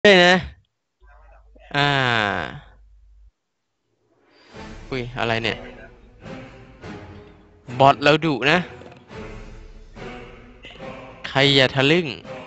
เลยนะอ่าอุ้ยอะไรเนี่ยบอทแล้วดุนะใครอย่าทะลึ่ง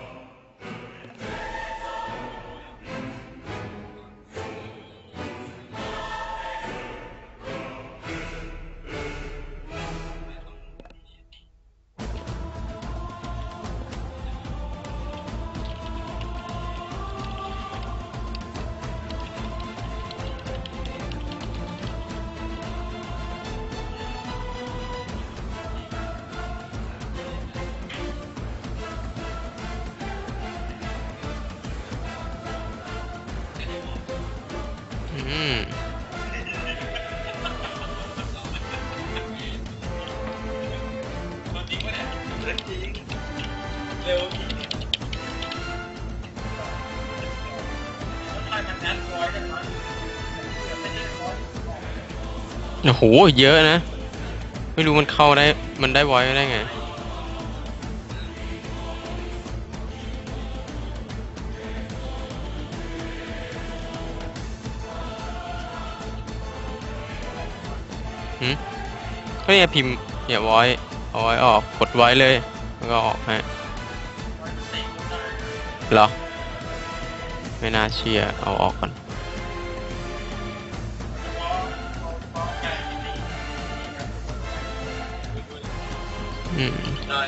อืมโอ้โหเยอะนะไม่รู้มันเข้าได้มันได้ไว้ได้ไงหืมก็เนี่ยพิมพ์อย่าไว้เอาไว้ออกกดไว้เลยแล้วก็ออกให้เหรอไม่น่าเชื่อเอาออกก่อนอืม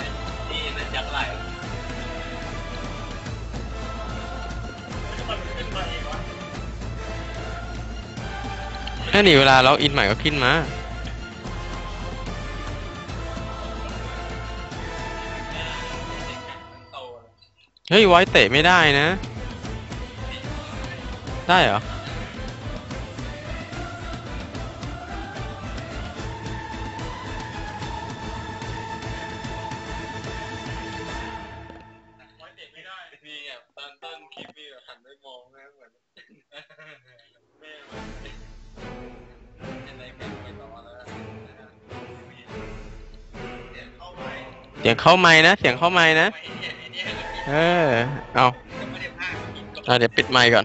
แค่นี้เวลาเราอินใหม่ก็ขึ้นมาเฮ้ยไว้เตะไม่ได้นะได้เหรอเสียงเข้าไมค์นะเสียงเข้าไมค์นะเออเอาเดี๋ยวปิดไมค์ก่อน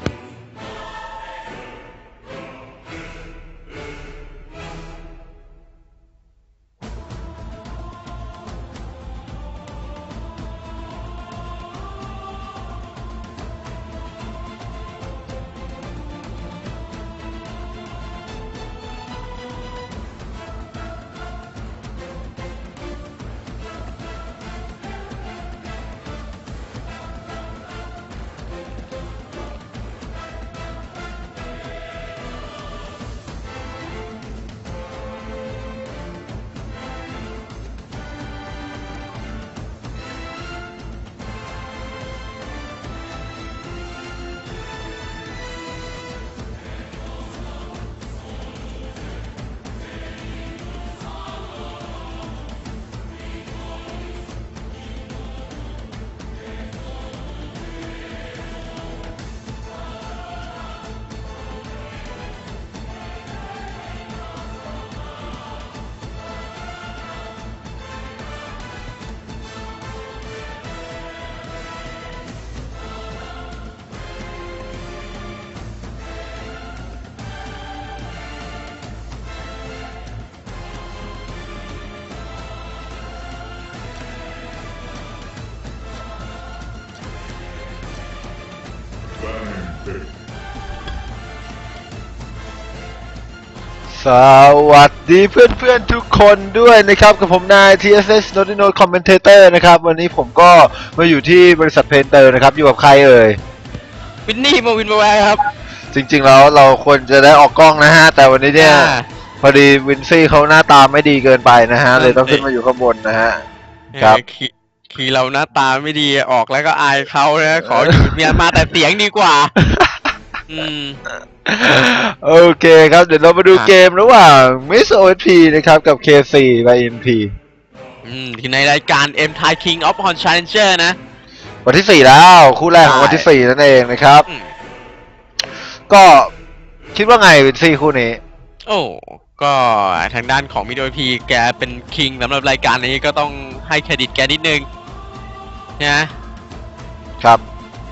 สวัสดีเพื่อนๆทุกคนด้วยนะครับกับผมนาย TSS Naughty Note Commentator นะครับวันนี้ผมก็มาอยู่ที่บริษัทเพนเตอร์นะครับอยู่กับใครเอ่ยวินนี่มาวินมาแวร์ครับจริงๆแล้วเราควรจะได้ออกกล้องนะฮะแต่วันนี้เนี่ยพอดีวินซี่เขาหน้าตาไม่ดีเกินไปนะฮะเลยต้องขึ้นมาอยู่ข้างบนนะฮะครับขี่เราหน้าตาไม่ดีออกแล้วก็อายเขานะขออยู่เมียนมาแต่เสียงดีกว่าอืมโอเคครับเดี๋ยวเรามาดูเกมระหว่าง Miss OSP นะครับกับ K4 by MP ที่ในรายการ M Thai King of Hon Challenger นะวันที่4แล้วคู่แรกของวันที่4นั่นเองนะครับก็คิดว่าไงวินซี่คู่นี้โอ้ก็ทางด้านของมิโดพีแกเป็นคิงสำหรับรายการนี้ก็ต้องให้เครดิตแกนิดนึงนะครับ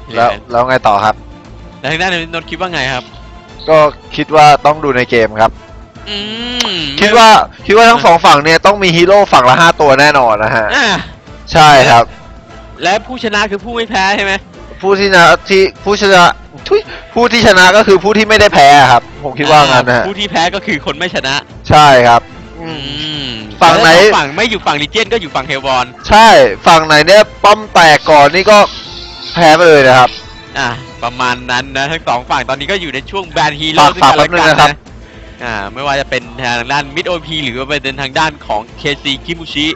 แล้วไงต่อครับแล้วทางด้านนนท์คิดว่าไงครับก็คิดว่าต้องดูในเกมครับอืมคิดว่าทั้งสองฝั่งเนี่ยต้องมีฮีโร่ฝั่งละ5 ตัวแน่นอนนะฮะอ่าใช่ครับและผู้ชนะคือผู้ไม่แพ้ใช่ไหมผู้ที่ชนะผู้ที่ชนะก็คือผู้ที่ไม่ได้แพ้ครับ ผมคิดว่างั้นนะฮะผู้ที่แพ้ก็คือคนไม่ชนะใช่ครับอืมฝั่งไหนแล้วฝั่งไม่อยู่ฝั่งลิเจียนก็อยู่ฝั่งเฮลบอลใช่ฝั่งไหนเนี่ยป้อมแตกก่อนนี่ก็แพ้ไปเลยนะครับอ่าประมาณนั้นนะทั้งสองฝั่งตอนนี้ก็อยู่ในช่วงแบนฮีโร่ฝากแป๊บนึงนะครับไม่ว่าจะเป็นทางด้านมิดโอพีหรือว่าเป็นทางด้านของเคซีคิมุชิ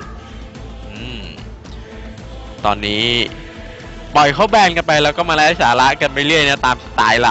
ตอนนี้ปล่อยเขาแบนกันไปแล้วก็มาไล่สาระกันไปเรื่อยนะตามสไตล์เรา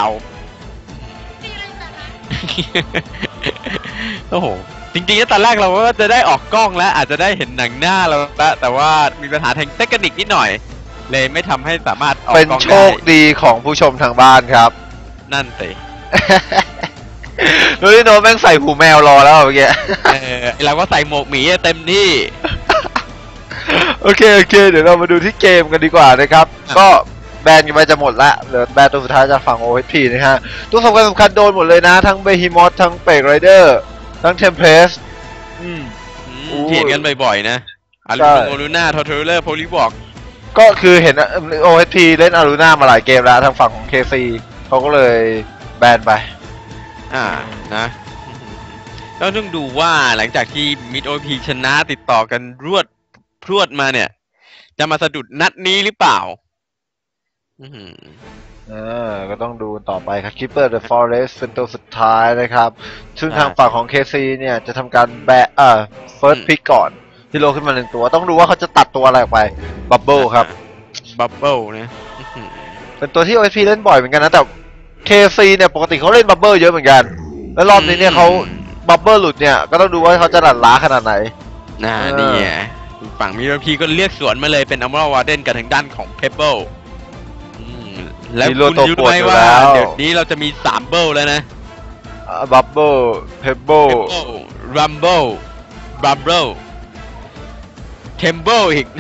โอ้โหจริงๆแล้วตอนแรกเราก็จะได้ออกกล้องแล้วอาจจะได้เห็นหนังหน้าเราแล้วแต่ว่ามีปัญหาทางเทคนิคนิดหน่อย เลยไม่ทำให้สามารถออกเป็นกล้องโชได้คดีของผู้ชมทางบ้านครับนั่นสิโน้ตโน้ตแม่งใส่หูแมวรอแล้วเมื่อกี้เราก็ใส่หมวกหมีเต็มที่โอเคเดี๋ยวเรามาดูที่เกมกันดีกว่านะครับ ก็แบนกันไปจะหมดละเหลือแบนตัวสุดท้ายจากฝั่ง OSP นะฮะตัวสำคัญโดนหมดเลยนะทั้งเบฮิมอสทั้งเปกไรเดอร์ทั้งเทมเพสเห็นกันบ่อยๆนะอารูใช่โอลูน่าทอร์เทเลอร์โพลิบอกก็คือเห็น OSP เล่นอารูน่ามาหลายเกมแล้วทางฝั่งของ KC เขาก็เลยแบนไปนะแล้วต้องดูว่าหลังจากที่มิดโอพีชนะติดต่อกันพรวดมาเนี่ย จะมาสะดุดนัดนี้หรือเปล่าก็ต้องดูต่อไปครับ Keeper the Forest เป็นตัวสุดท้ายนะครับ ซึ่งทางฝั่งของ KC เนี่ยจะทำการfirst pick ก่อนที่โลขึ้นมา1 ตัว ต้องดูว่าเขาจะตัดตัวอะไรออกไป Bubble ครับบับเบิลนะเป็นตัวที่ OSP เล่นบ่อยเหมือนกันนะ แต่ KC เนี่ยปกติเขาเล่น Bubble เยอะเหมือนกัน แล้วรอบนี้เนี่ยเขา Bubble หลุดเนี่ยก็ต้องดูว่าเขาจะหลั่นล้าขนาดไหนนี่ไงฝั่งมิดโอพีก็เรียกสวนมาเลยเป็นอัมรา วาเดนกับทางด้านของเพเบิลแล้วมีโลคุณโต้รู้ปวดไหมอยู่ว่าแล้วเดี๋ยวนี้เราจะมี3เบิลแล้วนะ Bubble Pebble รัมเบิลบับเบิลเทมเบิลอีก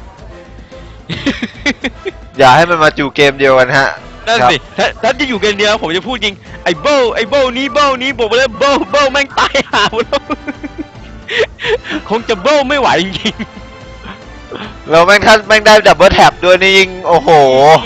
อย่าให้มันมาจูเกมเดียวกันฮะนั่นสิถ้าจะอยู่กันเดียวผมจะพูดจริงไอ้เบิลนี้บอกไปเลยเบิลแม่งตายหาหมดแล้ว คงจะเบิลไม่ไหวจริงแล้วแม่งท่านแม่งได้ดับเบิลแท็บด้วยนี่ยิงโอ้โห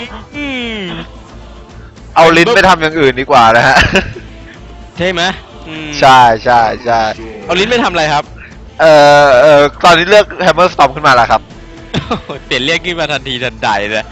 เอาลิ้นไปทำอย่างอื่นดีกว่านะฮะใช่ไหมใช่เอาลิ้นไปทำอะไรครับตอนนี้เลือกแฮมเมอร์สตอมขึ้นมาแล้วครับเปลี่ยนเรียกขึ้นมาทันทีทันใดเลย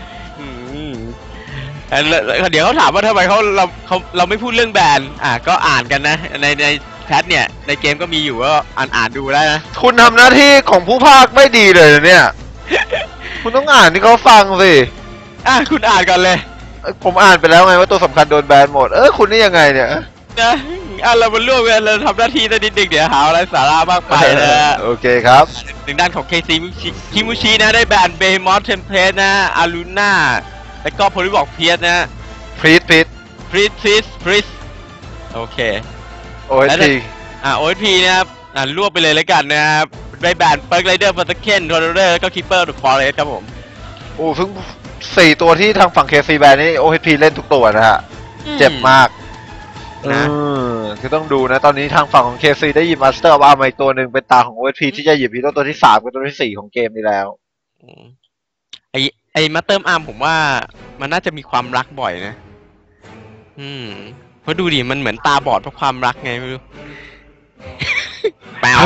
เดี๋ยวเขาถามว่าทำไมเราไม่พูดเรื่องแบนก็อ่านกันนะในแชทเนี่ยในเกมก็มีอยู่ก็อ่านดูได้นะคุณทำหน้าที่ของผู้พากย์ไม่ดีเลยนะเนี่ย คุณต้องอ่านที่เขาฟังสิคุณอ่านก่อนเลยผมอ่านไปแล้วไงว่าตัวสำคัญโดนแบนหมด คุณนี่ยังไงเนี่ยนะเรามาร่วมกันเราทำหน้าที่ได้นิดนึงเดี๋ยวหาอะไรสาระมากไปนะโอเคครับทางด้านของเคซีคิมุชินะได้แบนเบย์มอสเทมเพลตนะอารูน่าแล้วก็โพลิบอกเพียสนะพรีสโอเค OSP OSP นะครับรวบไปเลยแล้วกันนะครับได้แบนเปิร์กไรเดอร์ฟัตเคนทอร์เรอร์แล้วก็คิปเปอร์เดอะฟอเรสครับผมซึ่ง4 ตัวที่ทางฝั่ง KC แบนนี่ OSP เล่นทุกตัวนะฮะเจ็บมากนะคือต้องดูนะตอนนี้ทางฝั่งของ KC ได้หยิบ Master of Arm มาอีกตัวหนึ่งเป็นตาของ OSP ที่จะหยิบฮีโร่ตัวที่3กับตัวที่4ของเกมนี้แล้วไอ้มาเติมอาร์มผมว่ามันน่าจะมีความรักบ่อยนะเพราะดูดิมันเหมือนตาบอดเพราะความรักไงไม่รู้ แปลว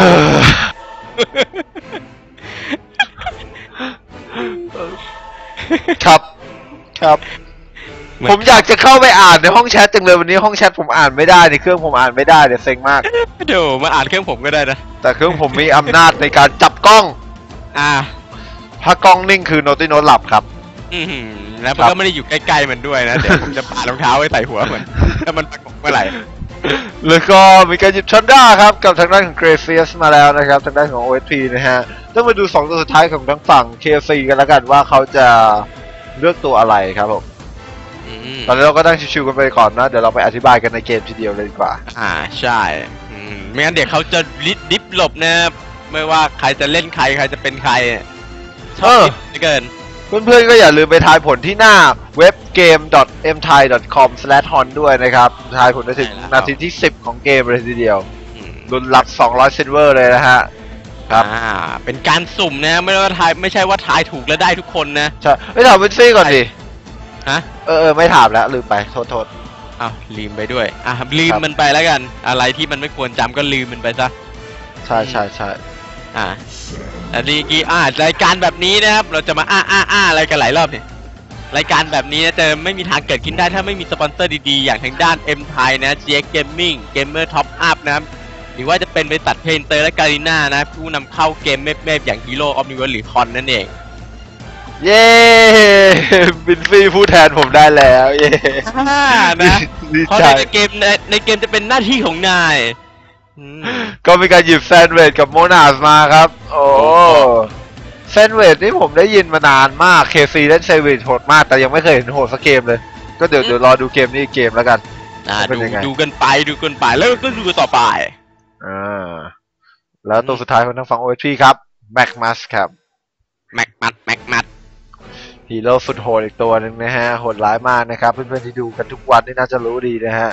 ครับผมอยากจะเข้าไปอ่านในห้องแชทจังเลยวันนี้ห้องแชทผมอ่านไม่ได้ในเครื่องผมอ่านไม่ได้เดี๋ยวเซ็งมากเดี๋ยวมาอ่านเครื่องผมก็ได้นะแต่เครื่องผมมีอำนาจในการจับกล้องถ้ากล้องนิ่งคือโนติโนหลับครับแล้วมันก็ไม่ได้อยู่ใกล้ๆมันด้วยนะเดี๋ยวผมจะปารองเท้าไว้ใส่หัวมันถ้ามันประกบเมื่อไหร่แล้วก็มีการหยิบชอนด้าครับกับทางด้านของเกรเซียสมาแล้วนะครับทางด้านของ OSP นะฮะต้องมาดู2ตัวสุดท้ายของทั้งฝั่ง KC กันแล้วกันว่าเขาจะเลือกตัวอะไรครับผมตอนนี้เราก็นั่งชิวๆกันไปก่อนนะเดี๋ยวเราไปอธิบายกันในเกมทีเดียวเลยดีกว่าใช่ไม่งั้นเดี๋ยวเขาจะดิฟหลบนะไม่ว่าใครจะเล่นใครจะเป็นใครชอบเกินเพื่อนๆก็อย่าลืมไปทายผลที่หน้าเว็บ game.mthai.com/hon ด้วยนะครับทายผลได้ถึงนาทีที่10ของเกมเลยทีเดียวลุ้นรับ200ซิลเวอร์เลยนะฮะครับเป็นการสุ่มนะไม่ใช่ว่าทายถูกแล้วได้ทุกคนนะใช่ไม่ถามวินซี่ก่อนดิฮะไม่ถามแล้วลืมไปโทษอ้าวลืมไปด้วยลืมมันไปแล้วกันอะไรที่มันไม่ควรจำก็ลืมมันไปซะใช่อันนี้รายการแบบนี้นะครับเราจะมาอะไรกันหลายรอบเนี่ยรายการแบบนี้นะจะไม่มีทางเกิดขึ้นได้ถ้าไม่มีสปอนเซอร์ดีๆอย่างทางด้าน M Thai นะ GX Gaming Gamer Top Up นะครับหรือว่าจะเป็นบริษัทเพนเตอร์และการีน่านะผู้นำเข้าเกมเมฟอย่าง Hero of the World หรือ Con นั่นเองเย้บินฟรีผู้แทนผมได้แล้วเย้นะเพราะในเกมจะเป็นหน้าที่ของนายก็มีการหยิบแซนเวดกับโมนาสมาครับโอ้แซนเวดนี่ผมได้ยินมานานมากเคซีเล่นแซนเวดโหดมากแต่ยังไม่เคยเห็นโหดสักเกมเลยก็เดี๋ยวรอดูเกมนี้เกมแล้วกันดูกันไปแล้วก็ดูต่อไปแล้วตัวสุดท้ายของทางฝั่ง OHP ครับแม็กมัสครับแม็กมัสฮีโร่สุดโหดอีกตัวหนึ่งนะฮะโหดร้ายมากนะครับเพื่อนๆที่ดูกันทุกวันนี่น่าจะรู้ดีนะฮะ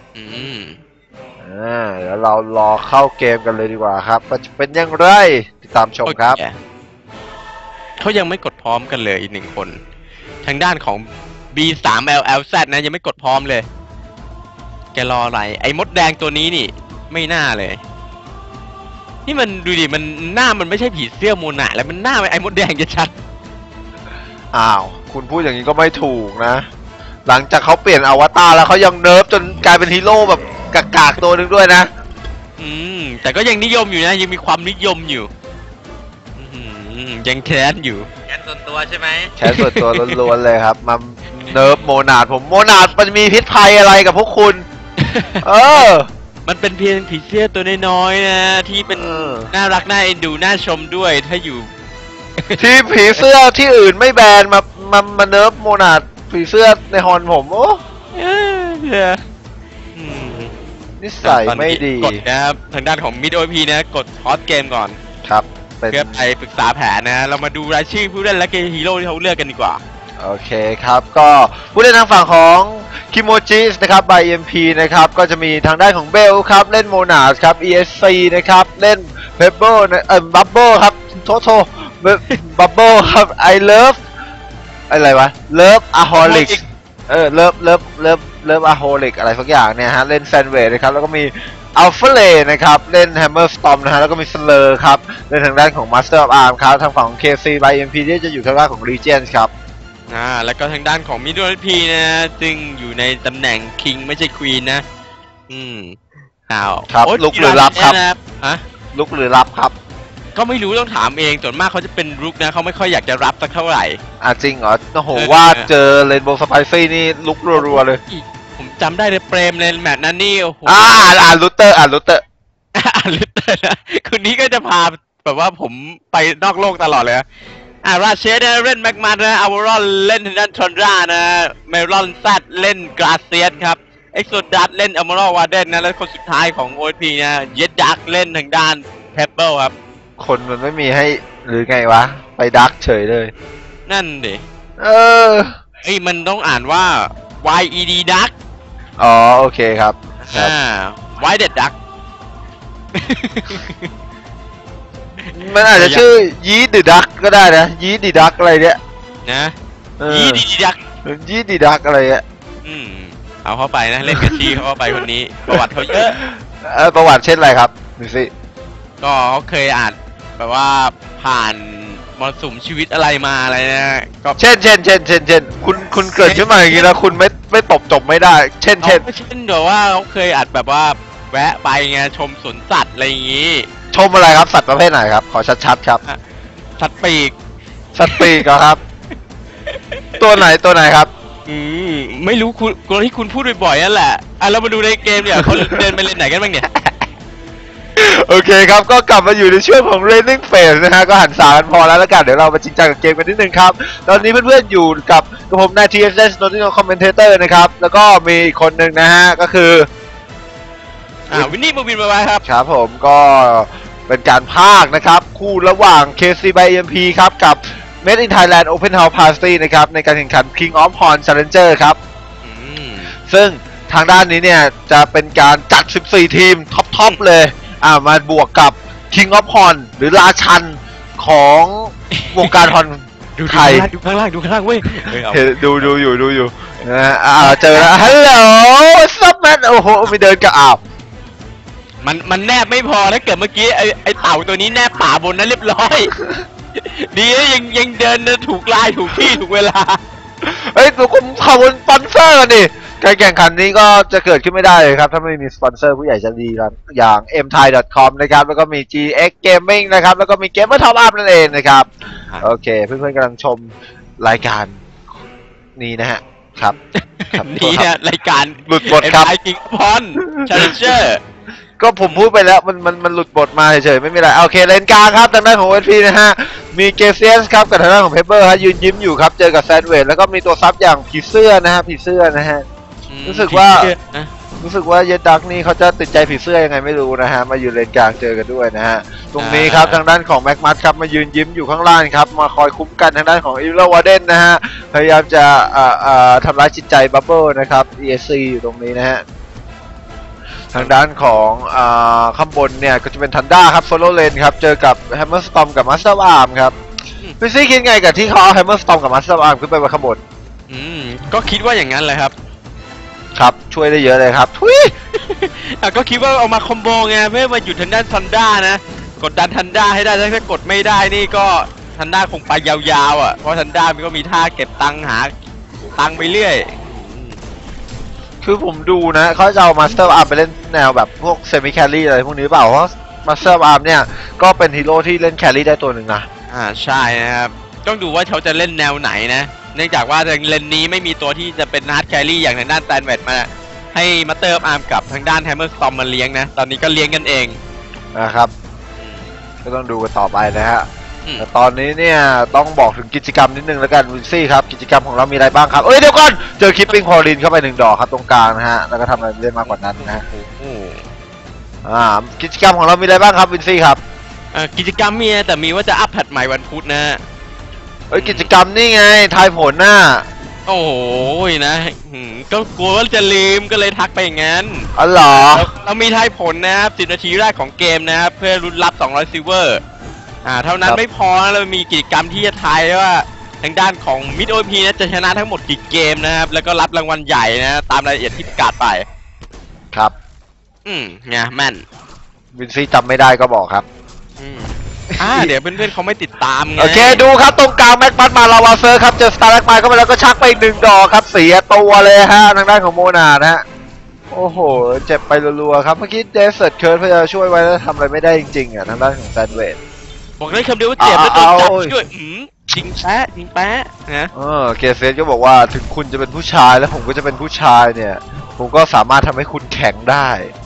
เดี๋ยวเรารอเข้าเกมกันเลยดีกว่าครับว่าจะเป็นยังไงติดตามชมครับเขายังไม่กดพร้อมกันเลยอีกหนึ่งคนทางด้านของ B3LLZ นะยังไม่กดพร้อมเลยแกรออะไรไอ้มดแดงตัวนี้นี่ไม่น่าเลยนี่มันดูดิมันหน้ามันไม่ใช่ผีเสื้อโมนาแล้วมันหน้าไอ้มดแดงจะชัดคุณพูดอย่างนี้ก็ไม่ถูกนะหลังจากเขาเปลี่ยนอวตารแล้วเขายังเนิร์ฟจนกลายเป็นฮีโร่แบบกากๆตัวหนึ่งด้วยนะแต่ก็ยังนิยมอยู่นะยังมีความนิยมอยู่ยังแค้นอยู่แค้นส่วนตัวใช่ไหมแค้นส่วนตัวล้วนๆเลยครับมาเนิร์ฟโมนาดผมโมนาดมันมีพิษภัยอะไรกับพวกคุณมันเป็นเพียงผีเสื้อตัวน้อยๆนะที่เป็นน่ารักน่าเอ็นดูน่าชมด้วยถ้าอยู่ที่ผีเสื้อที่อื่นไม่แบนมาเนิร์ฟโมนาดผีเสื้อในฮอนผมโอ้นิสัยไม่ดีกดนะครับทางด้านของมิดโอพีนะกดพอสเกมก่อนครับเพื่อไปปรึกษาแผนนะเรามาดูรายชื่อผู้เล่นและเกมฮีโร่ที่เขาเลือกกันดีกว่าโอเคครับก็ผู้เล่นทางฝั่งของคิโมจิสนะครับ by EMP นะครับก็จะมีทางด้านของเบลครับเล่นโมนาสครับ ESC นะครับเล่นเพเบิลบับเบิลครับโทบับเบิลครับ I love อะไรวะ Love Aholic Love Aholic อะไรสักอย่างเนี่ยฮะเล่นแซนเวดนะครับแล้วก็มีอัลฟาเลนะครับเล่น Hammer Storm นะฮะแล้วก็มี Slur ครับเล่นทางด้านของ Master of Arms ครับทางฝั่งของ KC by EMP ที่จะอยู่ทางด้านของ Regents ครับแล้วก็ทางด้านของมิดเดิลพีนะซึ่งอยู่ในตำแหน่ง King ไม่ใช่ Queen นะครับลุกหรือรับครับลุกหรือรับครับก็ไม่รู้ต้องถามเองส่วนมากเขาจะเป็นลุกนะเขาไม่ค่อยอยากจะรับสักเท่าไหร่จริงเหรอโอ้โหว่าเจอเรนโบว์สไปซี่นี่ลุกรัวๆเลยผมจำได้เลยเปรมเลยแมตช์นั้นนี่โอ้โหลูเตอร์ลูเตอร์นะคนนี้ก็จะพาแบบว่าผมไปนอกโลกตลอดเลยราเชสเล่นแม็กมานะอาวารอนเล่นทางด้านทรอนรานะเมลอนซัดเล่นกราเซียสครับเอ็กโซดัสเล่นอมอรวาเดนนะแล้วคนสุดท้ายของโอพีนะเย็ดดักเล่นทางด้านเพเปิลครับคนมันไม่มีให้หรือไงวะไปดักเฉยเลยนั่นดิมันต้องอ่านว่า YED Duck โอเคครับ Why Dead Duck มันอาจจะชื่อยีดดิดักก็ได้นะยีดดิดักอะไรเนี่ยนะยีดดิดักยีดดิดักอะไรเนี่ยเอาเข้าไปนะเล่นกระชีเข้าไปคนนี้ประวัติเขาเยอะประวัติเช่นอะไรครับดูสิก็เขาเคยอ่านแบบว่าผ่านมรสุมชีวิตอะไรมาอะไรนะก็เช่นคุณเกิดขึ้นมาอย่างนี้แล้วคุณไม่ตบจบไม่ได้เช่นเดี๋ยวว่าเขาเคยอ่านแบบว่าแวะไปไงชมสวนสัตว์อะไรอย่างงี้ชมอะไรครับสัตว์ประเภทไหนครับขอชัดๆครับสัตว์ปีกครับตัวไหนครับไม่รู้คุณที่คุณพูดบ่อยๆนั่นแหละเรามาดูในเกมเนี่ยเขาเดินไปเล่นไหนกันบ้างเนี่ยโอเคครับก็กลับมาอยู่ในช่วงของ Raining Phase นะฮะก็หันสากันพอแล้วกันเดี๋ยวเรามาจริงจังกับเกมกันนิดนึงครับตอนนี้เพื่อนๆอยู่กับผมนาย TSS Nottingham Commentator นะครับแล้วก็มีคนหนึ่งนะฮะก็คือวินนี่มูบินมาครับครับผมก็เป็นการพากย์นะครับคู่ระหว่าง KC by EMP ครับกับ Made in Thailand Open House Party นะครับในการแข่งขัน King of Horn Challenger ครับ ซึ่งทางด้านนี้เนี่ยจะเป็นการจัด 14 ทีมท็อปเลยมาบวกกับ King of Horn หรือราชันของวงการฮอนไทยดูข้างล่างเว้ยดูอยู่นะฮะเจอแล้วฮัลโหลซับแมนโอ้โหไม่เดินกับมันแนบไม่พอถ้าเกิดเมื่อกี้ไอเต่าตัวนี้แนบป่าบนนั้นเรียบร้อย ดีนะยังเดินถูกลายถูกที่ถูกเวลาเฮ้ยตัวคุณขอบคุณสปอนเซอร์กันดิการแข่งขันนี้ก็จะเกิดขึ้นไม่ได้เลยครับถ้าไม่มีสปอนเซอร์ผู้ใหญ่ใจดีครับอย่าง mthai.com นะครับแล้วก็มี GX Gaming นะครับแล้วก็มี Gamer Top Up นั่นเองนะครับโอเคเพื่อนๆกำลังชมรายการนี้นะฮะครับนี่เนี่ยรายการหลุดบทครับ King of Horn Challenger ก็ผมพูดไปแล้วมันหลุดบทมาเฉยๆไม่มีอะไรโอเคเลนกลางครับทางด้านของ OSP นะฮะมีเกเซียสครับกับทางด้านของเพเปอร์ฮะยืนยิ้มอยู่ครับเจอกับแซนด์เวดแล้วก็มีตัวซับอย่างผีเสื้อนะฮะรู้สึกว่าเยดดักนี่เขาจะติดใจผีเสื้อยังไงไม่รู้นะฮะมาอยู่เลนกลางเจอกันด้วยนะฮะตรงนี้ครับทางด้านของแม็กมัสครับมายืนยิ้มอยู่ข้างล่างครับมาคอยคุ้มกันทางด้านของอีลวาเดนนะฮะพยายามจะทำร้ายจิตใจบับเบิลนะครับ ESC อยู่ตรงนี้นะฮะทางด้านของข้างบนเนี่ยก็จะเป็นทันด้าครับโซโล่เลนครับเจอกับแฮมเมอร์สตอมกับมาสเตอร์อาร์มครับพี่ซี่คิดไงกับที่เขาเอาแฮมเมอร์สตอมกับมาสเตอร์อาร์มขึ้นไปบนข้างบนก็คิดว่าอย่างนั้นเลยครับครับช่วยได้เยอะเลยครับทุยก็คิดว่าเอามาคอมโบไงเพื่อมาหยุดทางด้านทันด้านะกดดันทันด้าให้ได้ถ้ากดไม่ได้นี่ก็ทันด้าคงไปยาวๆเพราะทันด้ามันก็มีท่าเก็บตังค์หาตังค์ไปเรื่อยคือผมดูนะเขาจะเอามาสเตอร์อาร์มไปเล่นแนวแบบพวกเซมิแคลรี่อะไรพวกนี้เปล่าเพราะมาสเตอร์อาร์มเนี่ยก็เป็นฮีโร่ที่เล่นแคลรี่ได้ตัวหนึ่งนะใช่นะครับต้องดูว่าเขาจะเล่นแนวไหนนะเนื่องจากว่าเลนนี้ไม่มีตัวที่จะเป็นฮาร์ดแครี่อย่างทางด้านแตนเวดมาให้มาเตอร์อาร์มกับทางด้านแฮมเมอร์สตอมมาเลี้ยงนะตอนนี้ก็เลี้ยงกันเองนะครับก็ต้องดูกันต่อไปนะฮะแต่ตอนนี้เนี่ยต้องบอกถึงกิจกรรมนิดนึงแล้วกันวินซี่ครับกิจกรรมของเรามีอะไรบ้างครับเดี๋ยวก่อนเจอคิปปิ้งพอลินเข้าไป1 ดอกครับตรงกลางนะฮะแล้วก็ทำอะไรได้มากกว่านั้นนะฮะกิจกรรมของเรามีอะไรบ้างครับวินซี่ครับกิจกรรมมีแต่มีว่าจะอัพแพทใหม่วันพุธนะกิจกรรมนี่ไงทายผลน่ะโอ้โหนะก็กลัวว่าจะลืมก็เลยทักไปอย่างนั้นอ๋อเหรอเรามีทายผลนะครับ10 นาทีแรกของเกมนะครับเพื่อลุ้นรับ200ซิลเวอร์เท่านั้นไม่พอเรามีกิจกรรมที่จะทายว่าทางด้านของมิดโอพีนะจะชนะทั้งหมดกี่เกมนะครับแล้วก็รับรางวัลใหญ่นะตามรายละเอียดที่ประกาศไปครับไงแม่นวินซี่จำไม่ได้ก็บอกครับเดี๋ยวเพื่อนๆเขาไม่ติดตามไงโอเคดูครับตรงกลางแม็กบัตมาลาวาเซอร์ครับเจอสตาร์แม็กมาเข้าไปแล้วก็ชักไปอีก1 ดอกครับเสียตัวเลยฮะทางด้านของโมนานะฮะโอ้โหเจ็บไปรัวๆครับเมื่อกี้เดสเซิร์ตเคิร์ดพยายามช่วยไว้แล้วทำอะไรไม่ได้จริงๆทางด้านของแซนเวดบอกได้คำเดียวว่าเจ็บแล้วโดนจับด้วยจริงแป๊ะนะเกเซนก็บอกว่าถึงคุณจะเป็นผู้ชายแล้วผมก็จะเป็นผู้ชายเนี่ยผมก็สามารถทำให้คุณแข็งได้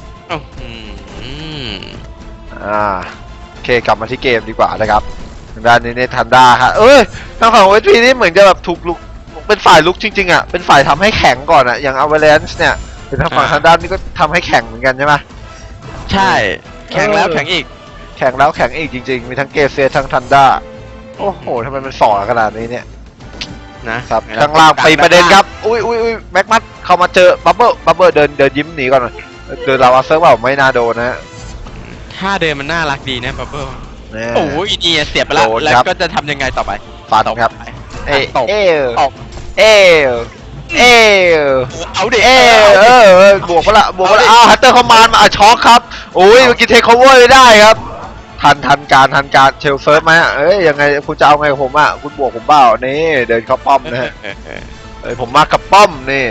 โอเคกลับมาที่เกมดีกว่านะครับทางด้านนี้เนทันด้าฮะทางฝั่งโอเอสพีนี่เหมือนจะแบบถูกลุกเป็นฝ่ายลุกจริงๆเป็นฝ่ายทำให้แข็งก่อนอย่างอเวเลนส์เนี่ยเป็นทางฝั่งทางด้านนี้ก็ทำให้แข็งเหมือนกันใช่ไหมใช่แข็งแล้วแข็งอีกแข่งแล้วแข่งอีกจริงๆมีทั้งเกเซียทั้งทันด้าโอ้โหทำไมมันสอขนาดนี้เนี่ยนะครับข้างล่างไปประเด็นครับอุ้ยแม็กมัดเข้ามาเจอบับเบิ้ลเดินยิ้มหนีก่อนเดินลาวาเซอร์เปล่าไม่น่าโดนนะถ้าเดินมันน่ารักดีนะบับเบิ้ลโอ้ยนี่เสียบไปแล้วก็จะทำยังไงต่อไปฟันครับตบเอาดิบวกมาละฮัตเตอร์คอมมานด์มาช็อคครับโอ้ยเมื่อกี้เทคโคเวอร์ไม่ได้ครับทันการเชลเซิร์ฟไหมยังไงคุณจะเอาไงกับผมคุณบวกผมเปล่านี่เดินเข้าป้อมนะฮะผมมากับป้อมนี่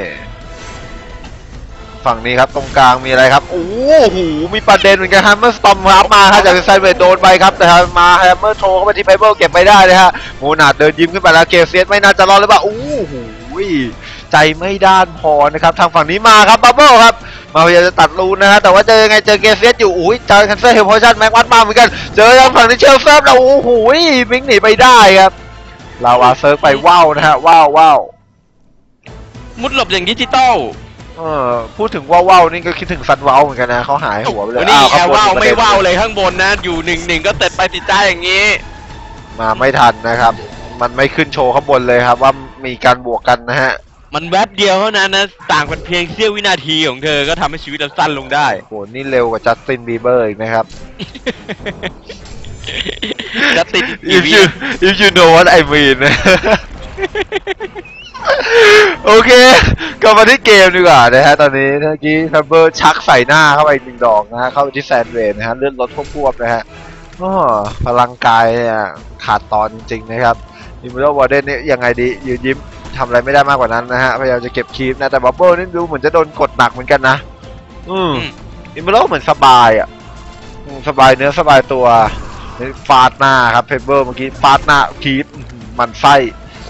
ฝั่งนี้ครับตรงกลางมีอะไรครับโอ้โหมีประเด็นเหมือนกันแฮมเมอร์สตอมครับมาครับจากไซเวดโดนไปครับแต่มาแฮมเมอร์โชว์เข้าไปที่ไพเบิลเก็บไปได้เลยฮะโมนาดเดินยิ้มขึ้นไปแล้วเกเซียสไม่น่าจะรอดหรือเปล่าโอ้โหใจไม่ด้านพอนะครับทางฝั่งนี้มาครับบับเบิ้ลครับมาพยายามจะตัดรูนนะฮะแต่ว่าเจอยังไงเจอเกเซียสอยู่เจอคันเซอร์เฮลโพชั่นแม็กวัดมาเหมือนกันเจอทางฝั่งนี้เชลเซิร์ฟแล้วโอ้โหมิงหนีไปได้ครับลาวาเซิร์ฟไปว้าวนะฮะว้าวมุดหลบอย่างดิจิตอลพูดถึงว้าวนี่ก็คิดถึงซันว้าวเหมือนกันนะเขาหายหัวไปเลยนี่ว้าวไม่ว้าวเลยข้างบนนะอยู่1-1ก็เตะไปติดใจอย่างนี้มาไม่ทันนะครับมันไม่ขึ้นโชว์ข้างบนเลยครับว่ามีการบวกกันนะฮะมันแวบเดียวเท่านั้นนะต่างกันเพียงเสี้ยววินาทีของเธอก็ทำให้ชีวิตเราสั้นลงได้โหนี่เร็วกว่าจัสตินบีเบอร์อีกนะครับจะติดอีก if วิ you if you know what I mean โอเคกลับมาที่เกมดีกว่านะฮะตอนนี้เมื่อกี้ทัมเบอร์ชักใส่หน้าเข้าไปหนึ่งดอกนะฮะเข้าไปที่แซนเวย์นะฮะเลื่อนรถควบๆนะฮะอ้อพลังกายเนี่ยขาดตอนจริงๆนะครับอิมเมอร์วอร์เดนนี่ยังไงดียืนยิ้มทำอะไรไม่ได้มากกว่านั้นนะฮะพยายามจะเก็บคีปนะแต่บับเบิ้ลนี่ดูเหมือนจะโดนกดหนักเหมือนกันนะอิมเมอร์เหมือนสบายอ่ะสบายเนื้อสบายตัวฟาดหน้าครับเพเบอร์เมื่อกี้ฟาดหน้าคีปมันไส้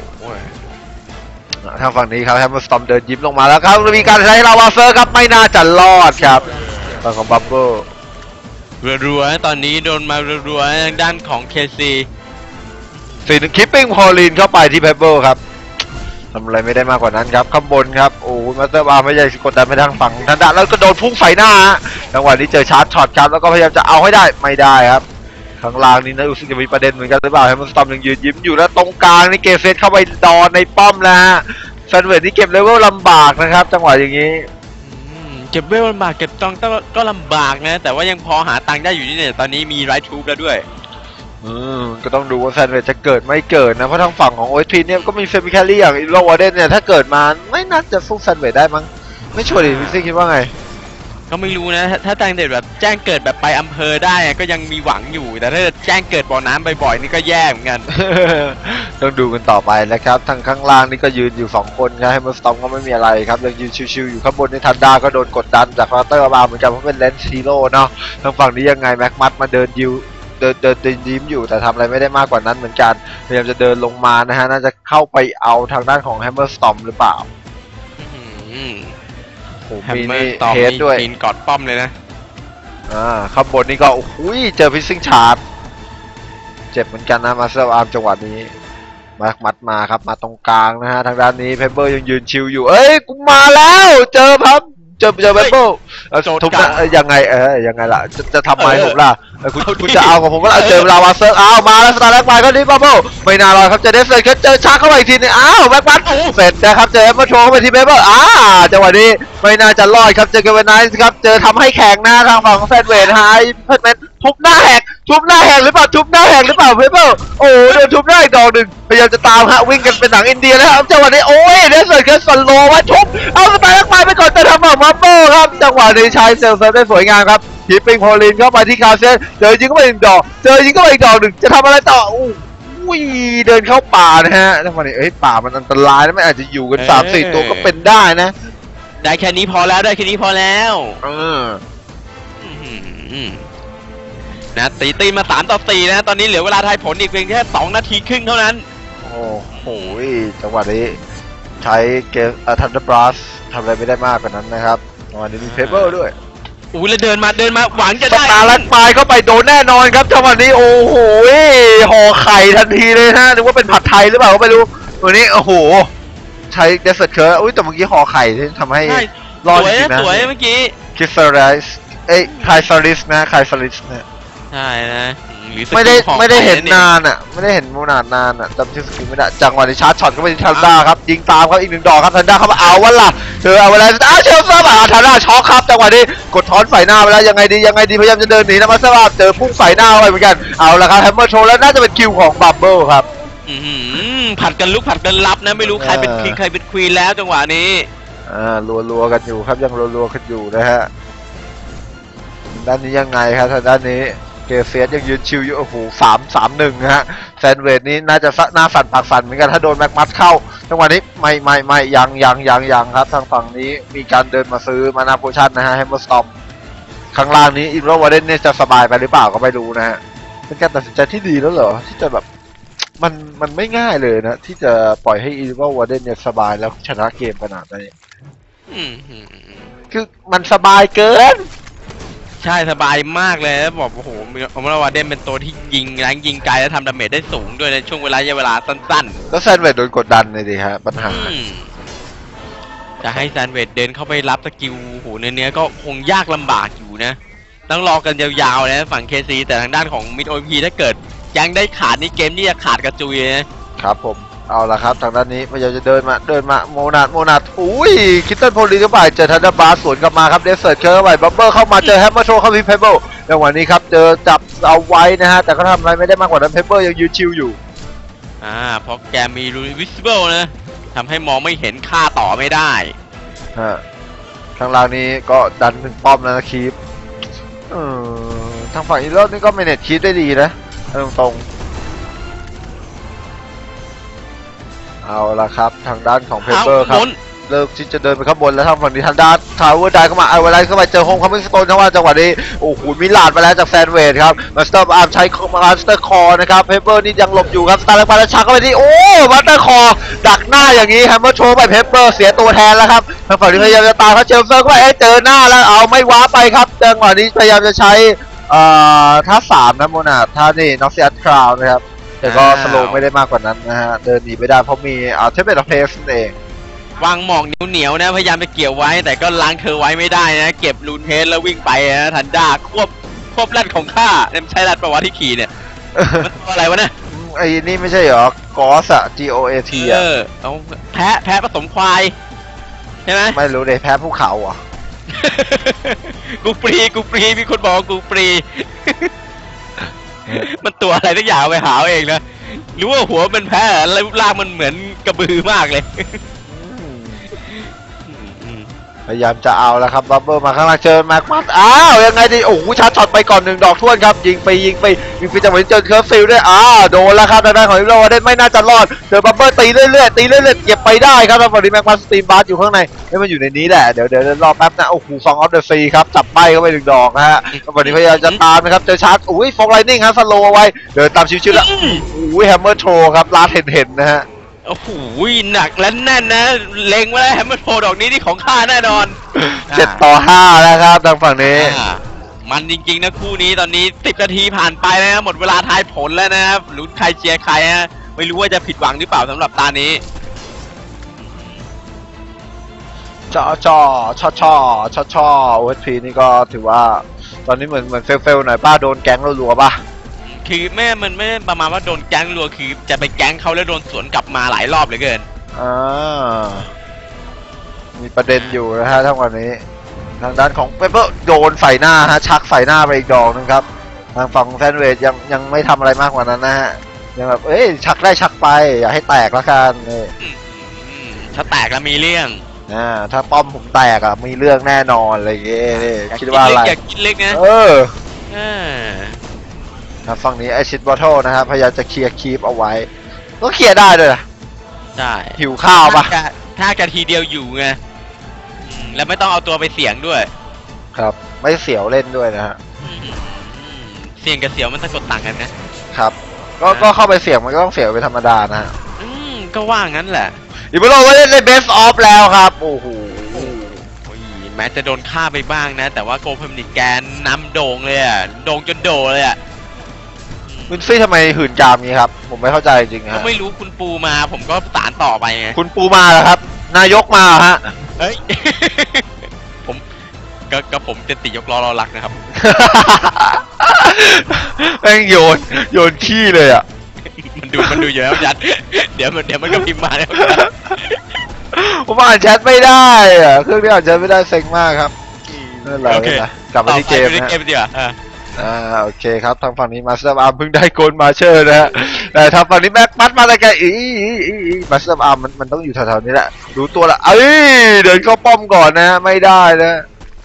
ทางฝั่งนี้ครับแฮมเมอร์สตอมเดินยิ้มลงมาแล้วครับมีการใช้ลาวาเซอร์ครับไม่น่าจะรอดครับฝั่งของบับเบิ้ลรัวๆตอนนี้โดนมารัวๆทางด้านของเคซีสีนึงคิปปิ้งพอลีนเข้าไปที่เพเบิลครับทำอะไรไม่ได้มากกว่านั้นครับข้างบนครับโอ้มาสเตอร์บาร์ไม่ใช่กดดันไปทางฝั่งทันดะแล้วก็โดนพุ่งใส่หน้าจังหวะนี้เจอชาร์จช็อตครับแล้วก็พยายามจะเอาให้ได้ไม่ได้ครับข้างล่างนี้นะรู้สึกจะมีประเด็นเหมือนกันหรือเปล่าให้มันสตอมยังยืนยิ้มอยู่แล้วตรงกลางนี่เกเซตเข้าไปดอนในป้อมแล้วฮะแฟนเวทนี่เก็บเลเวลลำบากนะครับจังหวะอย่างนี้เก็บเวลลำบากเก็บตังค์ก็ลำบากนะแต่ว่ายังพอหาตังค์ได้อยู่นี่เนี่ยตอนนี้มีไรทูบแล้วด้วยก็ต้องดูว่าแซนเวทจะเกิดไม่เกิดนะเพราะทางฝั่งของโอเอทีเนี่ยก็มีเฟมิแคลรี่อย่างอิโรวอร์เดนเนี่ยถ้าเกิดมาไม่น่าจะสู้แซนเวทได้มั้งไม่ชัวร์ดิพี่ซิ่งคิดว่าไงก็ไม่รู้นะถ้าตังเด็ดแบบแจ้งเกิดแบบไปอำเภอได้ก็ยังมีหวังอยู่แต่ถ้าแจ้งเกิดบ่อน้ำบ่อยๆนี่ก็แย่เหมือนกันต้องดูกันต่อไปนะครับทางข้างล่างนี่ก็ยืนอยู่2คนครับให้มันสตอมก็ไม่มีอะไรครับยังยืนชิวๆอยู่ข้างบนในทันดาก็โดนกดดันจากฟาเตอร์มาเหมือนกันเพราะเป็นเลนส์ฮีโร่เนาะทางฝั่งนี้ยังไงแม็กมัดมาเดินยิ้มอยู่แต่ทำอะไรไม่ได้มากกว่านั้นเหมือนกันพยายามจะเดินลงมานะฮะน่าจะเข้าไปเอาทางด้านของแฮมเมอร์สตอมหรือเปล่าโอ้โหมีนี่เฮดด้วยมีกอดป้อมเลยนะข้างบนนี่ก็โอ้โหเจอฟิซซิ่งชาร์จเจ็บเหมือนกันนะมาเซอร์อาร์มจังหวะนี้มัดมาครับมาตรงกลางนะฮะทางด้านนี้เพเบอร์ยังยืนชิวอยู่เอ้ยกูมาแล้วเจอครับเจอเพเบอร์ทุบนะยังไงยังไงล่ะจะทำไมผมล่ะคุณจะเอาของผมก็เจอลาวาเซอร์มาแล้วสตาร์แล็กไปก็นี่บับเบิ้ลไม่น่ารอดครับเจอเดสเลยเจอชาร์จเข้าไปอีกทีนึงแบ็คบัตเสร็จนะครับเจอมาโชว์เข้าไปที่เพเบอร์จังหวะนี้ไม่น่าจะรอดครับเจอเกเวนไนส์ครับเจอทำให้แข็งหน้าทางฝั่งของแซนเวทไฮเพิร์ดแมนทุบหน้าแหกหรือเปล่าเพเบอร์โอ้เดินทุบหน้าอีกดอกหนึ่งพยายามจะตามฮะวิ่งกันเป็นหนังอินเดียแล้วครับจังหวะนี้โอ้ยเดสเลยก็สโลว์มาทุบเอาสตาร์แล็กไปก่อนจะทำแบบมาโป้ครับจังหวะนี้ใช้เซลล์ได้สวยงามครับฮิปปิ้งพอลินเข้าไปที่คาเซ่เจอยิงก็ไปอีกดอกหนึ่งจะทำอะไรต่ออุ้ยเดินเข้าป่านะฮะจังหวะนี้ป่ามันอันตรายนะไม่อาจจะอยู่กัน3-4ตัวก็เป็นได้นะได้แค่นี้พอแล้วนะตีมา3-4นะตอนนี้เหลือเวลาทายผลอีกเพียงแค่2 นาทีครึ่งเท่านั้นโอ้โหจังหวะนี้ใช้เกมทันเดอร์บลัสทำอะไรไม่ได้มากกว่านั้นนะครับจังหวะนี้มีเพเปอร์ด้วยแล้วเดินมาหวังจะได้ตาลัดปลายเข้าไปโดนแน่นอนครับจังหวะนี้โอ้โหห่อไข่ทันทีเลยฮะนึกว่าเป็นผัดไทยหรือเปล่าก็ไม่รู้วันนี้โอ้โหใช้เดสเซอร์เคิร์แต่เมื่อกี้ห่อไข่ที่ทำให้รอดจริงนะสวยเมื่อกี้คิสเซอริสไคซาริสนะใช่นะไม่ได้เห็นนานอ่ะไม่ได้เห็นนานอ่ะจำชื่อสกิลไม่ได้จังหวะนี้ชาร์จช็อตเข้าไปที่ทันด้าครับยิงตามครับอีก1 ดอกครับทันด้าเข้ามาเอาวะล่ะเอาเวลาเชลซ่าทันด้าช็อกครับจังหวะนี้กดถอนใส่หน้าไปแล้วยังไงดีพยายามจะเดินหนีนะมาสวาเจอพุ่งใส่หน้าไปเหมือนกันเอาละครับแฮมเมอร์โชว์แล้วน่าจะเป็นคิวของบับเบิ้ลครับผัดกันลุกผัดกันรับนะไม่รู้ใครเป็นคิงใครเป็นควีนแล้วจังหวะนี้รัวกันอยู่ครับยังรัวกันอยู่นะฮะด้านนี้ยังไงครับทางด้านนี้เกเซียสยังยืนชิวอยู่โอ้โห3-1ฮะแซนเวทนี้น่าจะหน้าสั่นปากสั่นเหมือนกันถ้าโดนแม็กมัดเข้าจังหวะนี้ไม่ยังครับทางฝั่งนี้มีการเดินมาซื้อมานาโพชั่นนะฮะให้มาสตอมข้างล่างนี้อินโรวาเดนเนี่ยจะสบายไปหรือเปล่าก็ไม่รู้นะฮะเป็นการตัดสินใจที่ดีแล้วเหรอที่จะแบบมันไม่ง่ายเลยนะที่จะปล่อยให้อินโรวาเดนเนี่ยสบายแล้วชนะเกมขนาดนี้คือมันสบายเกินใช่สบายมากเลยแล้วบอกโอ้โหผมว่าเดนเป็นตัวที่ยิงแรงยิงไกลและทำดาเมจได้สูงด้วยในช่วงเวลาสั้นๆก็แซนเวทโดนกดดันเลยดิฮะปัญหาจะให้แซนเวทเดินเข้าไปรับสกิลโหเนื้อก็คงยากลำบากอยู่นะต้องรอกันยาวๆนะฝั่งเคซีแต่ทางด้านของมิดโอพีถ้าเกิดยังได้ขาดนี่เกมนี่จะขาดกระจุยนะครับผมเอาละครับทางด้านนี้พยายามจะเดินมาโมนาดอุ้ยคิตเติ้ลโพลีเข้าไปเจอทันเดอร์บาร์สวนกลับมาครับเดสเซิร์ตเข้าไปบับเบิลเข้ามาเจอแฮมเมอร์โชเข้าไปเพเบิลในวันนี้ครับเจอจับเอาไว้นะฮะแต่ก็ทำอะไรไม่ได้มากกว่านั้นเพเบิลยังยืนชิวอยู่เพราะแกมีรูวิสเบิลนะทำให้มองไม่เห็นค่าต่อไม่ได้ข้างล่างนี้ก็ดันถึงป้อมแล้วนะคีปทางฝั่งอีโร่นี่ก็เมเนจคีปได้ดีนะตรงเอาละครับทางด้านของเพเปอร์ครับเลิกที่จะเดินไปข้างบนแล้วทางฝั่งนี้ทางด้านทาวเวอร์ได้เข้ามาเอาอะไรเข้าไปเจอโฮมคัมมิ่งสโตนทั้งว่าจังหวะนี้โอ้โหมิลาดมาแล้วจากแซนเวดครับมาสเตอร์อาร์มใช้มาสเตอร์คอร์นะครับเพเปอร์นี่ยังหลบอยู่ครับสตาร์แล้วมาแล้วชักเข้าไปที่โอ้มาสเตอร์คอร์ดักหน้าอย่างนี้แฮมเมอร์โชว์ไปเพเปอร์เสียตัวแทนแล้วครับทางฝั่งนี้พยายามจะตามเขาเชลเซอร์ก็ไปเจอหน้าแล้วเอาไม่ว้าไปครับจังหวะนี้พยายามจะใช้ท่า3นะโมนาท่านี่น็อกซิอัตคราวนะครับแต่ก็สโลว์ไม่ได้มากกว่านั้นนะฮะเดินหนีไม่ได้เพราะมีเทปเปอร์เพสนั่นเองวางหมอกเหนียวนะพยายามจะเกี่ยวไว้แต่ก็ล้างเธอไว้ไม่ได้นะเก็บลูนเพสแล้ววิ่งไปนะทันด้าควบแรดของข้าเนี่ยใช่แรดประวัติที่ขี่เนี่ยมันตัวอะไรวะเนี่ยไอ้นี่ไม่ใช่เหรอกอสอะ GOAT อะเอาแพะผสมควายใช่ไหมไม่รู้เลยแพ้ภูเขาอ่ะกูปรีมีคนบอกกูปรีมันตัวอะไรทุกอย่างไปหาเองนะรู้ว่าหัวเป็นแพ้แล้วรูปร่างมันเหมือนกระบือมากเลยพยายามจะเอาแล้วครับบับเบิ้ลมาข้างล่างเจอแม็กมัสอ้าวยังไงดีโอ้โหชาร์จช็อตไปก่อน1 ดอกท้วนครับยิงไปจังหวะนี้เจอเคิร์ฟฟิลด้วยโดนแล้วครับทางด้านของอิโรเดนไม่น่าจะรอดเจอบับเบิ้ลตีเรื่อยๆเก็บไปได้ครับแล้วฝั่งนี้แม็กมัสสตีมบาร์อยู่ข้างในให้มันอยู่ในนี้แหละเดี๋ยวรอแป๊บนะโอ้โหซองออฟเดอะฟรีครับจับใบเข้าไป1 ดอกนะฮะฝั่งนี้พยายามจะตามนะครับเจอชาร์จอุ้ยฟอกไลนิ่งครับสโลเอาไว้เดินตามชิวๆแล้วอุ้ยแฮมเมอร์โชว์ครับลาดเห็นนะฮะโอ้โหหนักและแน่นนะเล็งไว้แล้วแฮมเมอร์โทดอกนี้ที่ของข้าแน่นอน 7-5แล้วครับทางฝั่งนี้มันจริงๆนะคู่นี้ตอนนี้10 นาทีผ่านไปนะหมดเวลาทายผลแล้วนะครับลุ้นใครเชียร์ใครฮะไม่รู้ว่าจะผิดหวังหรือเปล่าสำหรับตานี้ช่อOSPนี่ก็ถือว่าตอนนี้เหมือนเฟลหน่อยป้าโดนแก๊งรัวๆป่ะคือมันไม่ประมาณว่าโดนแก๊งรัวคือจะไปแก๊งเขาแล้วโดนสวนกลับมาหลายรอบเหลือเกินมีประเด็นอยู่นะฮะทั้งวันนี้ทางด้านของเปเปอร์โดนใส่หน้าฮะชักใส่หน้าไปอีกดอกนึงครับทางฝั่งแฟนเวทยังไม่ทำอะไรมากกว่านั้นนะฮะยังแบบชักได้ชักไปอย่าให้แตกละกันถ้าแตกแล้วมีเรื่องถ้าป้อมผมแตกอ่ะมีเรื่องแน่นอนอะไรเงี้ยคิดว่าอะไรอยากกินเล็กนะครับฝั่งนี้ไอชิดบอทเทิลนะครับพยายามจะเคลียร์คีปเอาไว้ก็เคลียร์ได้ด้วยนะได้หิวข้าวปะถ้าจะทีเดียวอยู่ไงแล้วไม่ต้องเอาตัวไปเสี่ยงด้วยครับไม่เสียวเล่นด้วยนะฮะเสี่ยงกับเสียวมันสะกดต่างกันนะครับก็เข้าไปเสี่ยงมันก็ต้องเสียวเป็นธรรมดานะฮะก็ว่างั้นแหละอีโบโลว่าเล่นในเบสออฟแล้วครับโอ้โหแม้จะโดนฆ่าไปบ้างนะแต่ว่าโกเพมนิกแกนนำโด่งเลยอ่ะโด่งจนโดเลยอ่ะวินฟี่ทำไมหื่นกามนี้ครับผมไม่เข้าใจจริงฮะก็ไม่รู้คุณปูมาผมก็สานต่อไปไงคุณปูมาเหรอครับนายกมาฮะเฮ้ยผมก็ผมจะติยกล้อรอรักนะครับแม่งโยนขี้เลยอ่ะมันดูเยอะจัดเดี๋ยวมันก็พิมพ์มาแล้วผมอ่านแชทไม่ได้อ่ะเครื่องนี้อ่านแชทไม่ได้เซ็งมากครับนั่นแหละนะกลับมาที่เกมนะโอเคครับทางฝั่งนี้มาสเตอร์อาร์มเพิ่งได้โกลมาเชอร์นะฮะแต่ทางฝั่งนี้แม็กมัดมาอะไรกันมาสเตอร์อาร์มมันต้องอยู่แถวๆนี้แหละรู้ตัวละเดินเข้าป้อมก่อนนะไม่ได้นะ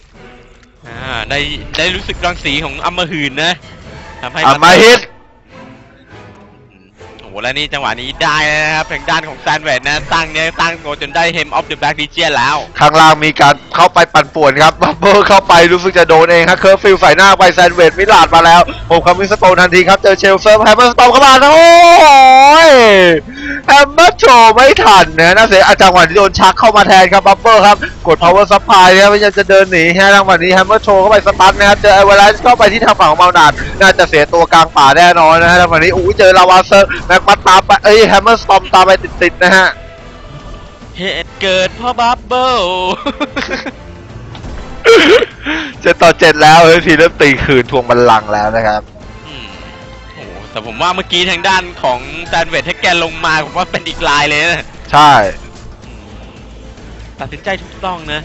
ได้รู้สึกรังสีของอัมมาหืนนะทำให้อัมมาฮิตโอ้แล้วนี่จังหวะนี้ได้นะครับทางด้านของแซนเวดนะตั้งโกจนได้เฮมออฟเดอะแบล็กลีเจียนแล้วข้างล่างมีการเข้าไปปั่นป่วนครับบับเบิ้ลเข้าไปรู้สึกจะโดนเองครับเคิร์ฟฟิลใส่หน้าไปแซนเวดมิลาดมาแล้วผมคัมมิ่งสโตนทันทีครับเจอเชลเซิร์ฟแฮมเมอร์สตอมเข้ามาโอ้ยแฮมเมอร์โชว์ไม่ทันนะน่าเสียจังหวะที่โดนชักเข้ามาแทนครับบับเบิ้ลครับกด power supply นะครับพยายามจะเดินหนีฮะจังหวะนี้แฮมเมอร์โชว์เข้าไปสตันนะครับเจอไอเวลาเข้าไปที่ทางฝั่งของเมานาดน่าจะเสียตัวกลางป่าแน่นอนนะฮะจังหวะนี้เจอลาวาเซอร์แม็กมัดตามไปแฮมเมอร์สตอมตามไปติดๆนะฮะเหตุเกิดเพราะบับเบิ้ล 7-7แล้วทีเริ่มตีคืนทวงบัลลังก์แล้วนะครับโอ้แต่ผมว่าเมื่อกี้ทางด้านของแซนเวทให้แกลงมาผมว่าเป็นอีกลายเลยนะใช่ตัดสินใจถูกต้องนะ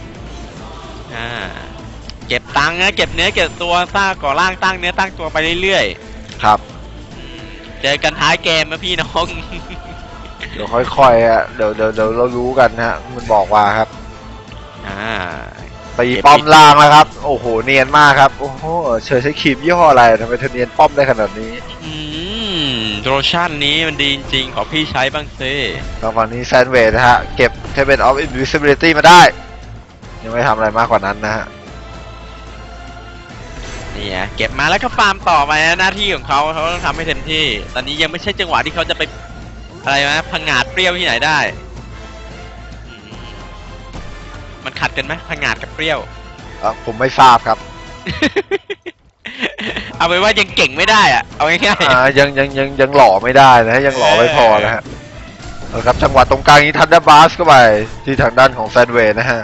เก็บตังค์นะเก็บเนื้อเก็บตัวสร้างก่อร่างตั้งเนื้อตั้งตัวไปเรื่อยๆครับเจอกันท้ายเกมนะพี่น้องเดี๋ยวค่อยๆอ่ะเดี๋ยวเรารู้กันนะฮะมันบอกว่าครับตีป้อมล่างแล้วครับโอ้โหเนียนมากครับโอ้โหเชยใช้ครีมยี่ห้ออะไรทำไมเธอเนียนป้อมได้ขนาดนี้โรชั่นนี้มันดีจริงๆขอพี่ใช้บ้างสิตอนฝั่งนี้แซนเวทนะฮะเก็บเทเบิลออฟอินวิซิบิลิตี้มาได้ยังไม่ทำอะไรมากกว่านั้นนะฮะนี่ไงเก็บมาแล้วก็ฟาร์มต่อไปนะหน้าที่ของเขาต้องทำให้เต็มที่ตอนนี้ยังไม่ใช่จังหวะที่เขาจะไปอะไรนะพังงาดเปรี้ยวที่ไหนได้มันขัดกันไหมพังงาดกับเปรี้ยวผมไม่ทราบครับเอาไปว่ายังเก่งไม่ได้อะเอาง่ายๆยังหล่อไม่ได้นะยังหล่อไม่พอนะฮะครับจังหวะตรงกลางนี้ทันเดอร์บาสเข้าไปที่ทางด้านของแซนเวย์นะฮะ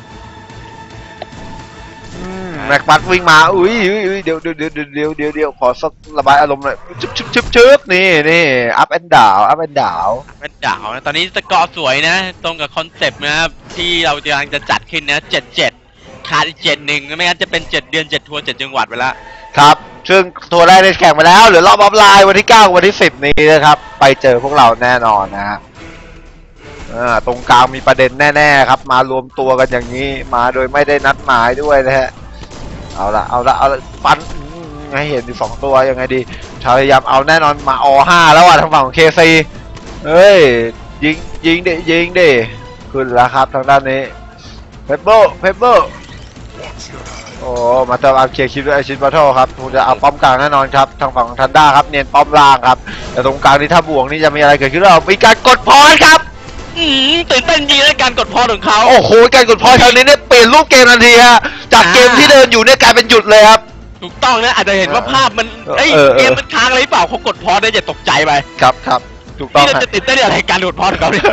แม็กบัตวิ่งมาอุ้ยเดี๋ยวขอสักระบายอารมณ์หน่อยชึบนี่อัพแอนด์ดาวนะตอนนี้สกอร์สวยนะตรงกับคอนเซปต์นะครับที่เรากำลังจะจัดขึ้นนะ7-7ขาดอีก7-1ไม่งั้นจะเป็น7 เดือน7 ทัวร์7 จังหวัดไปแล้วครับซึ่งทัวร์แรกได้แข่งไปแล้วเหลือรอบออฟไลน์วันที่9กับวันที่10นี้นะครับไปเจอพวกเราแน่นอนนะฮะตรงกลางมีประเด็นแน่ๆครับมารวมตัวกันอย่างนี้มาโดยไม่ได้นัดหมายด้วยนะฮะเอาละฟันไงเห็นอยู่2ตัวยังไงดีพยายามเอาแน่นอนมา5แล้วอ่ะทางฝั่งของเคซีเฮ้ยยิงดิขึ้นแล้วครับทางด้านนี้เพเบิลโอ้มาเติมอาร์เคคิดด้วยไอชินบัตเทิลครับคงจะเอาป้อมกลางแน่นอนครับทางฝั่งทันด้าครับเนียนป้อมล่างครับแต่ตรงกลางนี่ถ้าบวกนี่จะมีอะไรเกิดขึ้นหรือเปล่ามีการกดพอยครับตื่นเต้นจริงในการกดพอของเขาโอ้โหการกดพอยครั้งนี้เนี่ยเปลี่ยนรูปเกมทันทีฮะจากเกมที่เดินอยู่เนี่ยกลายเป็นหยุดเลยครับถูกต้องนะอาจจะเห็นว่าภาพมันเกมมันค้างอะไรเปล่าเขากดพอได้อย่าตกใจไปครับถูกต้องนี่เราจะตื่นเต้นอะไรการกดพอของเขาเนี่ย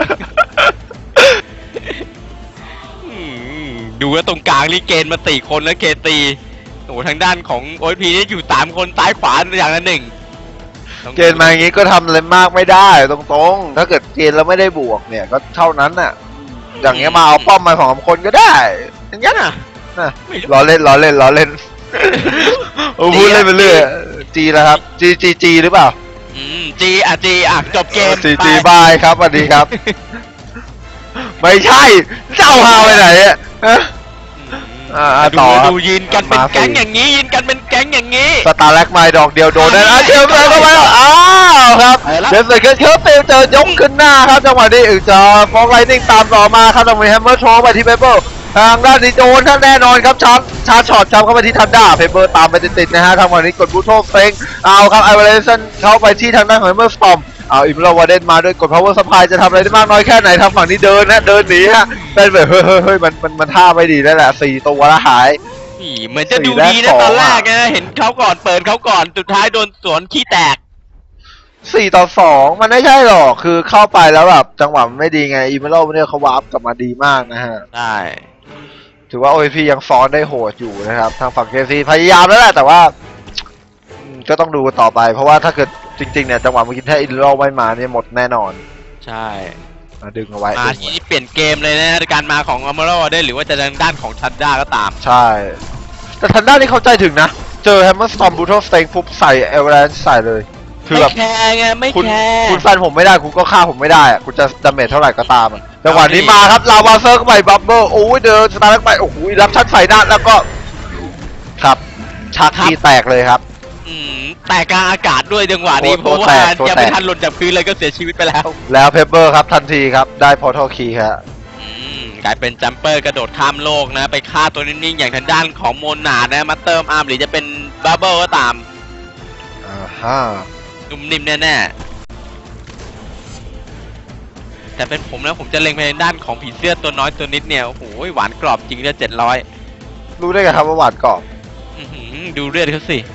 ดูว่าตรงกลางนี่เกณฑ์มา4 คนแล้วเคตีโอ้ทางด้านของโอพีนี่อยู่3 คนซ้ายขวาอย่างละ1 เกณฑ์มาอย่างนี้ก็ทำอะไรมากไม่ได้ตรงๆถ้าเกิดเกณฑ์เราไม่ได้บวกเนี่ยก็เท่านั้นน่ะอย่างเงี้ยมาเอาป้อมมา2 คนก็ได้อย่างเงี้ยนะล้อเล่นโอ้พูดเล่นไปเรื่อยจีแล้วครับจีหรือเปล่าจีจบเกมจีบายครับสวัสดีครับไม่ใช่เจ้าฮาวไปไหนอ่ะดูยินกันเป็นแก๊งอย่างนี้สตาร์แลกไม้ดอกเดียวโดนนะเชื่อมเลยเข้าไปอ้าวครับเดี๋ยวเสร็จเคิร์ฟเจอยกขึ้นหน้าครับจังหวะนี้จะฟอกไลนิ่งตามต่อมาครับตรงนี้แฮมเมอร์โชว์ไปที่เปเปอร์ทางด้านนี้โดนท่านแน่นอนครับชาร์จช็อตเข้าไปที่ทันด้าเปเปอร์ตามไปติดๆนะฮะทางวันนี้กดบูโต้เซ็งเอาครับไอเวอร์เรสันเข้าไปที่ทางด้านของแฮมเมอร์สตอมเอาอิมโรวาเดนมาด้วยกด power supply จะทำอะไรได้มากน้อยแค่ไหนทางฝั่งนี้เดินหนีฮะเป็นแบบเฮ้ยมันท่าไม่ดีแล้วแหละ4 ตัวแล้วหายเหมือนจะดูดีนะตอนแรกนะเห็นเขาก่อนเปิดเขาก่อนสุดท้ายโดนสวนขี้แตก 4-2มันไม่ใช่หรอกคือเข้าไปแล้วแบบจังหวะมันไม่ดีไงอิมโรเนี่ยเขาวาร์ปกลับมาดีมากนะฮะใช่ถือว่า OP ยังซ้อนได้โหดอยู่นะครับทางฝั่ง KC พยายามแล้วแหละแต่ว่าก็ต้องดูต่อไปเพราะว่าถ้าเกิดจริงๆเนี่ยจังหวะเมื่อกี้ถ้าอินโรไม่มาเนี่ยหมดแน่นอนใช่ดึงเอาไว้ทีนี้เปลี่ยนเกมเลยนะการมาของอัมโรได้หรือว่าจะทางด้านของทันด้าก็ตามใช่แต่ทันด้านี่เข้าใจถึงนะเจอแฮมเมอร์สตอมบูทอลสเต็งปุ๊บใส่เอเวอร์แลนด์ใส่เลยคือแบบไม่แคร์ไงไม่แคร์คุณแฟนผมไม่ได้คุณก็ฆ่าผมไม่ได้อะคุณจะดาเมจเท่าไหร่ก็ตามจังหวะนี้มาครับลาวาเซอร์เข้าไปบับเบิ้ลโอ้ยเดินสตาร์ทไปโอ้โหรับชัดใส่หน้าแล้วก็ครับชักที่แตกเลยครับแต่กลางอากาศด้วยจังหวะนี้เพราะว่ายังไม่ทันหล่นจากพื้นเลยก็เสียชีวิตไปแล้วเพเปอร์ครับทันทีครับได้พอร์ทัลคีย์ครับกลายเป็นจัมเปอร์กระโดดข้ามโลกนะไปฆ่าตัวนิ่งๆอย่างทางด้านของโมนาดนะมาเติมอาร์มหรือจะเป็นบับเบิ้ลก็ตามนุ่มนิ่มแน่ๆแต่เป็นผมนะผมจะเล็งไปทางด้านของผีเสื้อตัวน้อยตัวนิดเนี่ยโอ้โหหวานกรอบจริงเลย700 รู้ได้ไงครับว่าหวานกรอบดูเลือดเขาสิ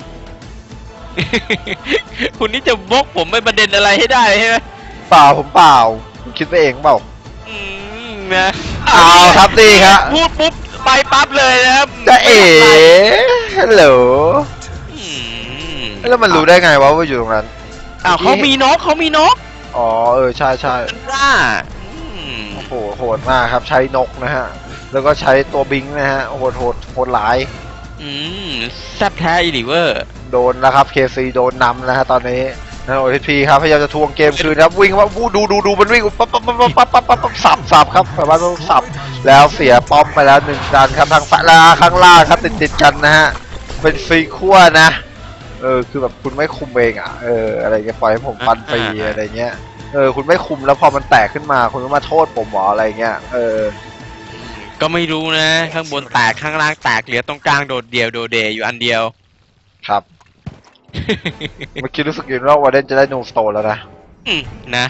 คุณนี่จะบกผมไม่ประเด็นอะไรให้ได้ใช่ไหมเปล่าผมเปล่าคิดไปเองเปล่านะเอาครับดีครับพูดปุ๊บไปปั๊บเลยนะครับจะเอ๋ฮัลโหลแล้วมันรู้ได้ไงว่าอยู่ตรงนั้นอ้าวเขามีนกอ๋อใช่ใช่ว่าโอ้โหโหดมากครับใช้นกนะฮะแล้วก็ใช้ตัวบิงนะฮะโหดหลายอืมแซ่บแท้อีหลีเวอร์โดนนะครับเคซีโดนนำนะฮะตอนนี้นั่นโอทีครับพยายามจะทวงเกมคืนครับวิ่งว่าดูมันวิ่งปั๊บสับครับแบบว่าต้องสับแล้วเสียป้อมไปแล้วหนึ่งดันครับทางฝั่งข้างล่างครับติดกันนะฮะเป็นฟรีขั้วนะคือแบบคุณไม่คุมเองอ่ะอะไรเงี้ยปล่อยให้ผมฟันฟรีอะไรเงี้ยคุณไม่คุมแล้วพอมันแตกขึ้นมาคุณก็มาโทษผมหรออะไรเงี้ยก็ไม่รู้นะข้างบนแตกข้างล่างแตกเหลือตรงกลางโดดเดอยู่อันเดียวครับ เมื่อกี้รู้สึกว่าวาเดนจะได้นูสโตนแล้วนะนะ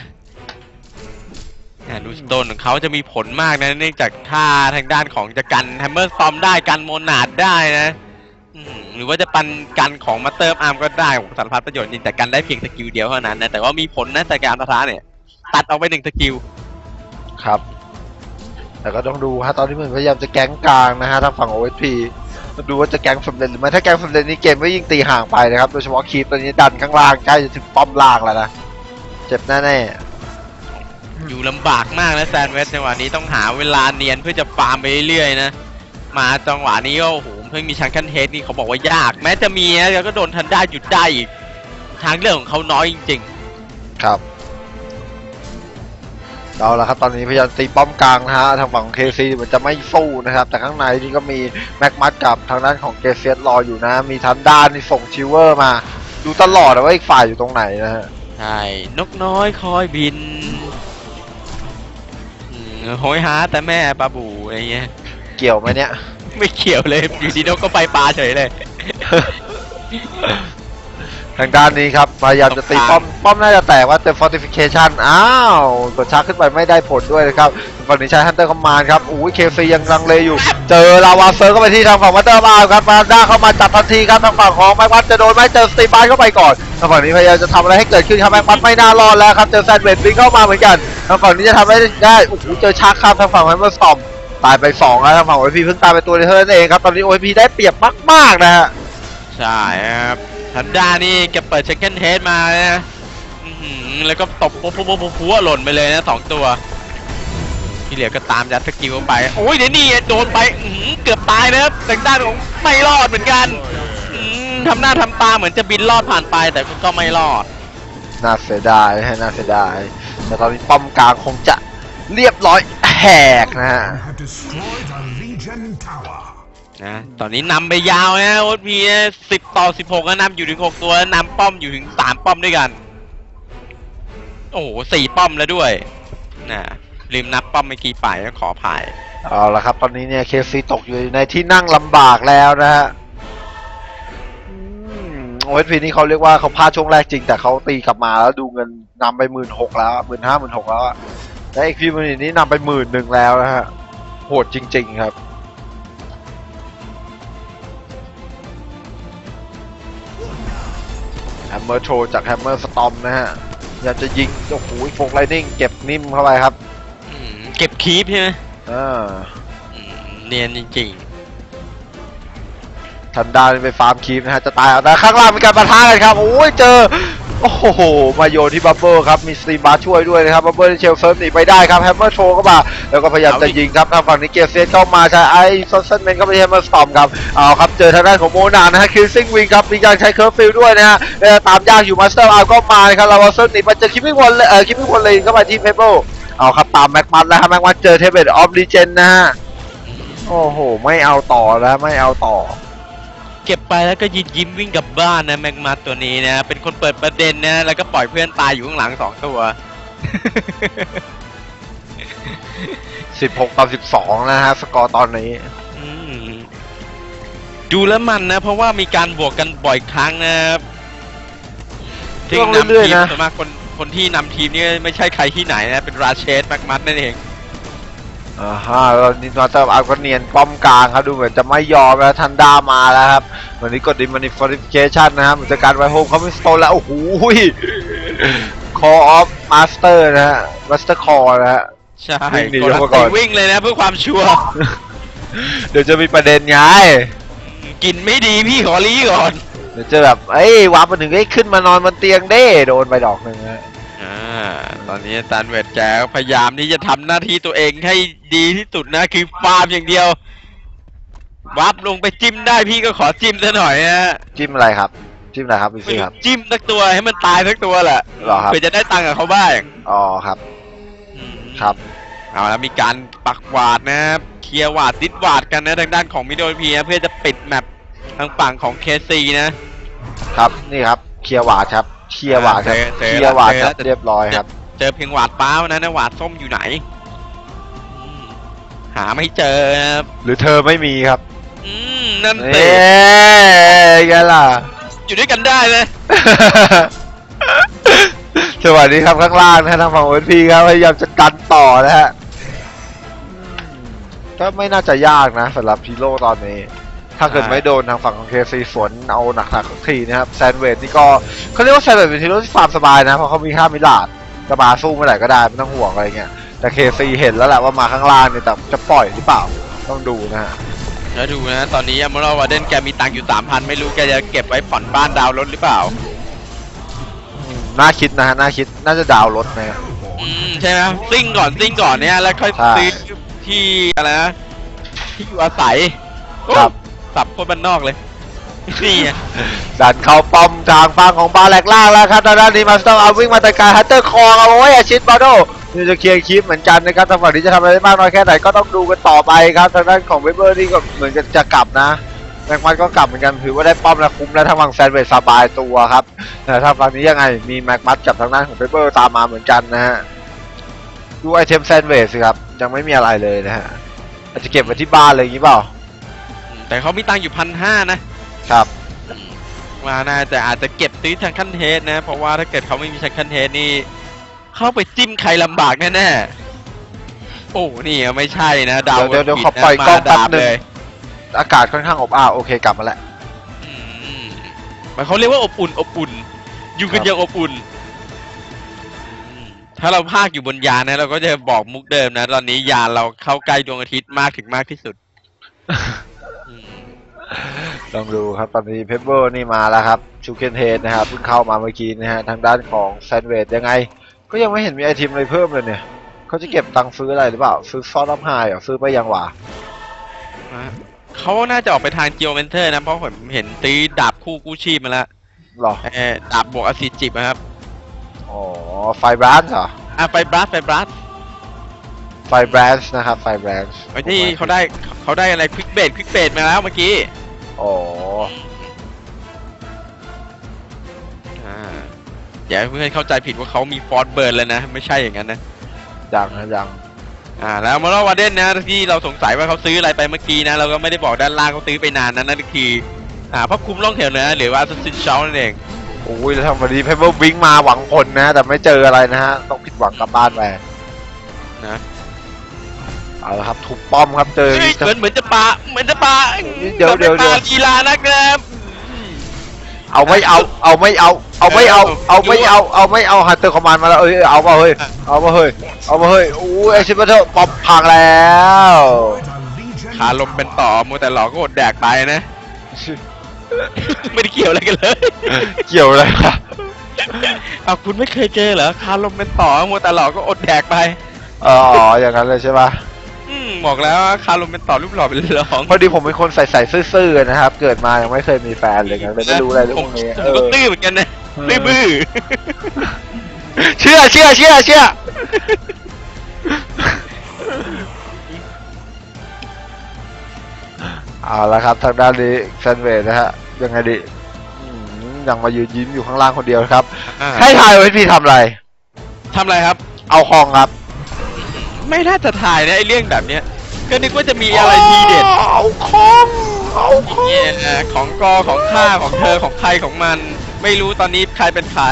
นูสโตนของเขาจะมีผลมากนะเนื่องจากถ้าทางด้านของจะกันแฮมเมอร์สตอมได้กันโมนาดได้นะหรือว่าจะปันกันของมาเติมอาร์มก็ได้สารพัดประโยชน์จริงแต่กันได้เพียงสกิลเดียวเท่านั้นนะแต่ว่ามีผลนะแต่การประทะเนี่ยตัดออกไป1 สกิลครับแต่ก็ต้องดูฮะตอนนี้มันพยายามจะแก๊งกลางนะฮะทางฝั่ง OSP มาดูว่าจะแก๊งสำเร็จหรือไม่ถ้าแก๊งสำเร็จนี่เกมก็ยิ่งตีห่างไปนะครับโดยเฉพาะคีปตอนนี้ดันข้างล่างใกล้จะถึงป้อมล่างแล้วนะเจ็บแน่ๆอยู่ลำบากมากนะแซนเวสจังหวะนี้ต้องหาเวลาเนียนเพื่อจะฟาร์มไปเรื่อยๆนะมาจังหวะนี้ก็โอ้โหเพิ่งมีชังคันเฮดนี่เขาบอกว่ายากแม้จะมีนะก็โดนทันได้หยุดได้อีกทางเรื่องของเขาน้อยจริงๆครับเอาละครับตอนนี้พยายามตีป้อมกลางนะฮะทางฝั่งเคซีมันจะไม่สู้นะครับแต่ข้างในนี่ก็มีแม็กมัดกับทางด้านของเกเซียสรออยู่นะมีทันด้านนี่ส่งชิวเวอร์มาดูตลอดว่าอีกฝ่ายอยู่ตรงไหนนะฮะใช่นกน้อยคอยบินโหยหาแต่แม่ปลาบูอะไรเงี้ยเกี่ยวไหมเนี่ยไม่เกี่ยวเลยอยู่ดีนกก็ไปปลาเฉยเลยทางด้านนี้ครับพยายามจะตีป้อมน่าจะแตกว่าเจอ fortification อ้าวกดชักขึ้นไปไม่ได้ผลด้วยนะครับฝั่งนี้ใช้ Hunter Command ครับเคซียังลังเลอยู่เจอลาวาเซอร์เข้าไปที่ทางฝั่งวัตเตอร์มาครับมาด้าเข้ามาจับทันทีครับทางฝั่งของแม็กวัตจะโดนไหมเจอสตีฟานเข้าไปก่อนทางฝั่งนี้พยายามจะทำอะไรให้เกิดขึ้นครับแม็กวัตไม่น่ารอดแล้วครับเจอแซนเบดวิ่งเข้ามาเหมือนกันทางฝั่งนี้จะทำให้ได้เจอชักครับทางฝั่งแฮมเมอร์สตอมตายไป2แล้วทางฝั่ง OP เพิ่งตายไปตัวเดียวเท่านั้นเองครับตอนนี้ OP ได้เปรียบมากๆนะฮะใช่ครับทันด้านี่แกเปิดเช็คเก้นเฮดมานะแล้วก็ตบพัวหล่นไปเลยนะ2 ตัวที่เหลือก็ตามยัดสกิลไปโอ้ยเดี๋ยวนี่โดนไปเกือบตายนะครับทางด้านของไม่รอดเหมือนกันทำหน้าทำตาเหมือนจะบินรอดผ่านไปแต่ก็ไม่รอดน่าเสียดายน่าเสียดายแต่ตอนนี้ป้อมกลางคงจะเรียบร้อยแหกนะฮะตอนนี้นำไปยาวนะโอ๊ตพี10-16ก็นำอยู่ถึง6 ตัวนำป้อมอยู่ถึง3 ป้อมด้วยกันโอ้โห4 ป้อมแล้วด้วยนะลืมนับป้อมเมื่อกี้ไปก็ขออภัยเอาละครับตอนนี้เนี่ยเคซีตกอยู่ในที่นั่งลำบากแล้วนะฮะOSPนี่เขาเรียกว่าเขาพลาดช่วงแรกจริงแต่เขาตีกลับมาแล้วดูเงินนำไป16,000แล้ว15,000 16,000แล้วและเอ็กพีมันนี้นำไป11,000แล้วนะฮะโหดจริงๆครับแฮมเมอร์โชจากแฮมเมอร์สตอมนะฮะอยากจะยิงโอ้โหโฟกไลนิ่งเก็บนิ่มเข้าไปครับเก็บคีปใช่ไหมเนียนจริงๆทันดาไปฟาร์มคีปนะฮะจะตายเอาแต่ข้างล่างมีการปะทะกันครับโอ้ยเจอโอ้โหมาโยนที่บับเบิ้ลครับมีสตีมบาร์ช่วยด้วยนะครับบับเบิ้ลเชลเซิร์ฟหนีไปได้ครับแฮมเมอร์โชก็มาแล้วก็พยายามจะยิงครับทางฝั่งนี้เกียร์เซนเข้ามาใช้ไอซอนเซนเมนเข้าไปที่แฮมเมอร์สตอมครับเอาครับเจอทางด้านของโมนานะฮะคิลซิงวิงครับมีการใช้เคิร์ฟฟิลด้วยนะฮะตามยากอยู่มาสเตอร์อาร์ก็มาครับลาวาเซอร์หนีไปเจอคิมมิ่งวอลเลยเข้าไปที่เพเบิลเอาครับตามแม็กมันแล้วครับแม็กมันเจอเทเบตออฟลีเจนนะฮะโอ้โหไม่เอาต่อแล้วไม่เอาต่อเก็บไปแล้วก็ยิ้มวิ่งกลับบ้านนะแม็กมาตัวนี้นะเป็นคนเปิดประเด็นนะแล้วก็ปล่อยเพื่อนตายอยู่ข้างหลัง2 ตัว 16-12นะฮะสกอร์ตอนนี้ดูแล้วมันนะเพราะว่ามีการบวกกันบ่อยครั้งนะครับที่นำทีมส่วนมากคนที่นำทีมนี่ไม่ใช่ใครที่ไหนนะเป็นราเชสแม็กมัดนั่นเองแล้วนินวาเตอร์อาร์ก็เนียนป้อมกลางครับดูเหมือนจะไม่ยอมแล้วทันด้ามาแล้วครับวันนี้กดดิมานิฟอริฟิเคชันนะครับเหมือนจะการไวโฮมเขาไม่สโตนแล้วโอ้โหคอออฟมาสเตอร์นะฮะมาสเตอร์คอร์นะฮะใช่วิ่งเลยนะเพื่อความชัวร์เดี๋ยวจะมีประเด็นไงกินไม่ดีพี่ขอรีก่อนเดี๋ยวเจอแบบวาร์ปมาถึงขึ้นมานอนบนเตียงเด้โดนไปดอกหนึ่งฮะตอนนี้ซันเวดแกพยายามที่จะทำหน้าที่ตัวเองให้ดีที่สุดนะคือฟาร์มอย่างเดียววับลงไปจิ้มได้พี่ก็ขอจิ้มซะหน่อยฮะจิ้มอะไรครับจิ้มอะไรครับพี่ซี่ครับจิ้มสักตัวให้มันตายสักตัวแหละหรอครับเพื่อจะได้ตังค์กับเขาบ้างอ๋อครับอืมครับเอาแล้วมีการปักหวาดนะครับเคลียร์หวาดดิดหวาดกันนะทางด้านของมิโดพีเพื่อจะปิดแมปทางฝั่งของเคซีนะครับนี่ครับเคลียร์หวาดครับเคลียร์หวาดครับเจเคอลียร์หวาดเจอคแล้รัวบเรียบร้อยครับเจอเพียงหวาดป้านะหวาดส้มอยู่ไหนอืมหาไม่เจอนะครับหรือเธอไม่มีครับนั่นเอ๊สิะไงล่ะอยู่ด้วยกันได้เลยสวัสดีครับข้างล่างนะฮะทางฝั่งโอพีครับพยายามจะกันต่อนะฮะก็ไม่น่าจะยากนะสำหรับพีโร่ตอนนี้ ถ้าเกิดไม่โดนทางฝั่งของเคซีสวนเอาหนักๆสักทีนะครับแซนเวดนี่ก็เขาเรียกว่าแซนเวดเป็นฮีโร่ที่ฟาร์มสบายนะเพราะเขามี5มิลลาร์ดจะมาสู้เมื่อไหร่ก็ได้ไม่ต้องห่วงอะไรเงี้ยแต่เคซีเห็นแล้วแหละว่ามาข้างล่างเนี่ยแต่จะปล่อยหรือเปล่าต้องดูนะฮะแล้วดูนะตอนนี้อมรวาเดนแกมีตังค์อยู่ 3,000 ไม่รู้แกจะเก็บไว้ผ่อนบ้านดาวน์รถหรือเปล่าน่าคิดนะฮะน่าคิดน่าจะดาวน์รถนะฮะใช่ไหมซิ่งก่อนเนี่ยแล้วค่อยใช่ซื้อที่อะไรนะที่อยู่อาศัยครับสับคนบ้านนอกเลย นี่ไงดันเข้าป้อมทางฝั่งของบาแหลกล่างแล้วครับทางด้านนี้มาสเตอร์เอาวิ่งมาตะการฮัตเตอร์คอเอาไว้อาชิตบาโดนี่จะเคลียร์คลิปเหมือนกันนะครับทางฝั่งนี้จะทำอะไรได้มากน้อยแค่ไหนก็ต้องดูกันต่อไปครับทางด้านของเวเบอร์นี่ก็เหมือนจะกลับนะแม็กมัดก็กลับเหมือนกันถือว่าได้ป้อมแล้วคุ้มแล้วทางฝั่งแซนเวดสบายตัวครับแต่ทางฝั่งนี้ยังไงมีแม็กมัดกับทางด้านของเวเบอร์ตามมาเหมือนกันนะฮะดูไอเทมแซนเวดสิครับยังไม่มีอะไรเลยนะฮะอาจจะเก็บไว้ที่บ้านเลยอย่างนี้เปล่าแต่เขามีตังค์อยู่ 1,500 นะครับ ว่าน่าจะอาจจะเก็บซื้อทางขั้นเทสนะ เพราะว่าถ้าเกิดเขาไม่มีทางขั้นเทสนี่เข้าไปจิ้มใครลำบากแน่ๆโอ้นี่ไม่ใช่นะดาวเดี๋ยวผิขอปล่อยกล้องแป๊บนึงเลยอากาศค่อนข้างอบอ้าวโอเคกลับมาแล้วมันเขาเรียกว่าอบอุ่น อยู่กันอย่างอบอุ่นถ้าเราพากอยู่บนยานนะเราก็จะบอกมุกเดิมนะ ตอนนี้ยานเราเข้าใกล้ดวงอาทิตย์มากถึงมากที่สุดลองดูครับตอนนี้เพเปอร์นี่มาแล้วครับชูเคนเทนนะครับเพิ่งเข้ามาเมื่อกี้นะฮะทางด้านของแซนเวดยังไง ก็ยังไม่เห็นมีไอทีมอะไรเพิ่มเลยเนี่ยเขาจะเก็บตังค์ซื้ออะไรหรือเปล่าซื้อซอสอัพไฮเหรอซื้อไปยังวะเขาน่าจะออกไปทางจิโอเมนเทอร์นะ เพราะผมเห็นตีดาบคู่กู้ชีพมาแล้วหรอดาบบวกอซิจิบนะครับอ๋อไฟบรันเหรอไฟบลัสไฟบรันนะครับไฟบรันไอ้ที่เขาได้อะไรควิกเบดมาแล้วเมื่อกี้อ๋ออย่าให้เพื่อนเข้าใจผิดว่าเขามีฟอร์ดเบิร์นแล้วนะ ไม่ใช่อย่างนั้นนะยังนะยังแล้วมาลวาเดนนะที่เราสงสัยว่าเขาซื้ออะไรไปเมื่อกี้นะ เราก็ไม่ได้บอกด้านล่างเขาซื้อไปนานนั้นนั่นคือพระคุมล่องแถวเหนือหรือว่าซัสซินเชลนั่นเองโอ้ยแล้วทำวันนี้เพเปอร์วิ่งมาหวังผลนะแต่ไม่เจออะไรนะฮะต้องผิดหวังกลับบ้านไปนะเอาละครับทุบป้อมครับเจอเหมือนจะปาเดี๋ยวกีฬานะครับเอาไม่เอาไม่เอาฮันเตอร์คอมมานด์มาแล้วเอาเปล่าเฮ้ยโอ้ยไอชิบะเทอร์ป๊อปพังแล้วขาลมเป็นต่อมัวแต่หลอกก็อดแดกไปนะ ไม่ได้เกี่ยวอะไรกันเลยเกี่ยวอะไรครับคุณไม่เคยเจอเหรอขาลมเป็นต่อมัวแต่หลอกก็อดแดกไปอ๋ออย่างนั้นเลยใช่ปะบอกแล้วคาลมเป็นต่อรูปหล่อเป็นรองพอดีผมเป็นคนใส่ซื่อๆนะครับเกิดมายังไม่เคยมีแฟนเลยกันเลยไม่รู้อะไรเรื่องพวกนี้ผมก็ตื้อเหมือนกันนะบื้อเชื่อเอาละครับทางด้านนี้แซนเวดนะฮะยังไงดียังมายืนยิ้มอยู่ข้างล่างคนเดียวครับให้ทายว่าพี่ทำอะไรครับเอาคองครับไม่น่าจะถ่ายนะไอเรื่องแบบเนี้ยก็นึกว่าจะมีอะไรทีเด็ดเอาของของของข้าของเธอของใครของมัน ไม่รู้ตอนนี้ใครเป็นใคร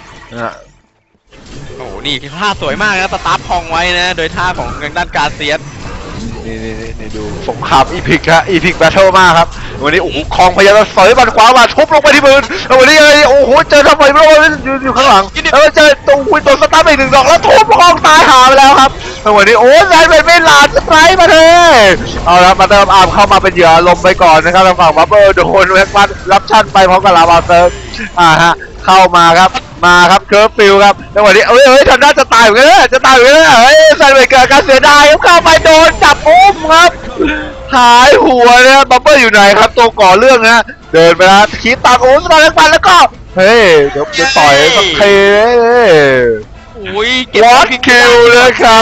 โอ้โหนี่ท่าสวยมากนะสตาร์ทพองไว้นะโดยท่าของทางด้านกาเซียสนี่ดูสงครามอีพิกแบทเทิลมากครับวันนี้โอ้โหคองพยายามจะเสยบันขวามาทุบลงไปที่มือแล้ววันนี้โอ้โหเจอทำไมไม่รู้อยู่ข้างหลังแล้วเจอตัวสตาร์ทไป1 ดอกแล้วทุบคองตายหาไปแล้วครับจังหวะนี้โอ้ยไซด์เป็นไม่หลาดสไตร์มาเลยเอาละมาเติมอาร์มเข้ามาเป็นเหยื่อลมไปก่อนนะครับทางฝั่งบับเบิ้ลโดนแม็กมันรับชั่นไปพร้อมกับลาวาเซิร์ฟฮะเข้ามาครับมาครับเคิร์ฟฟิลครับจังหวะนี้เอ้ยทำได้จะตายเหมือนกันจะตายเหมือนกันเฮ้ยไซด์เป็นเกิดการเสียดายครับเข้าไปโดนจับอุ้มครับหายหัวนะบับเบิ้ลอยู่ไหนครับตัวก่อเรื่องนะเดินไปแล้วขีดตามโอ้สไตร์แม็กมันแล้วก็เฮ้ยเดี๋ยวจะต่อยสักทีอุ้ยเก็บวอตคิวเลยครับ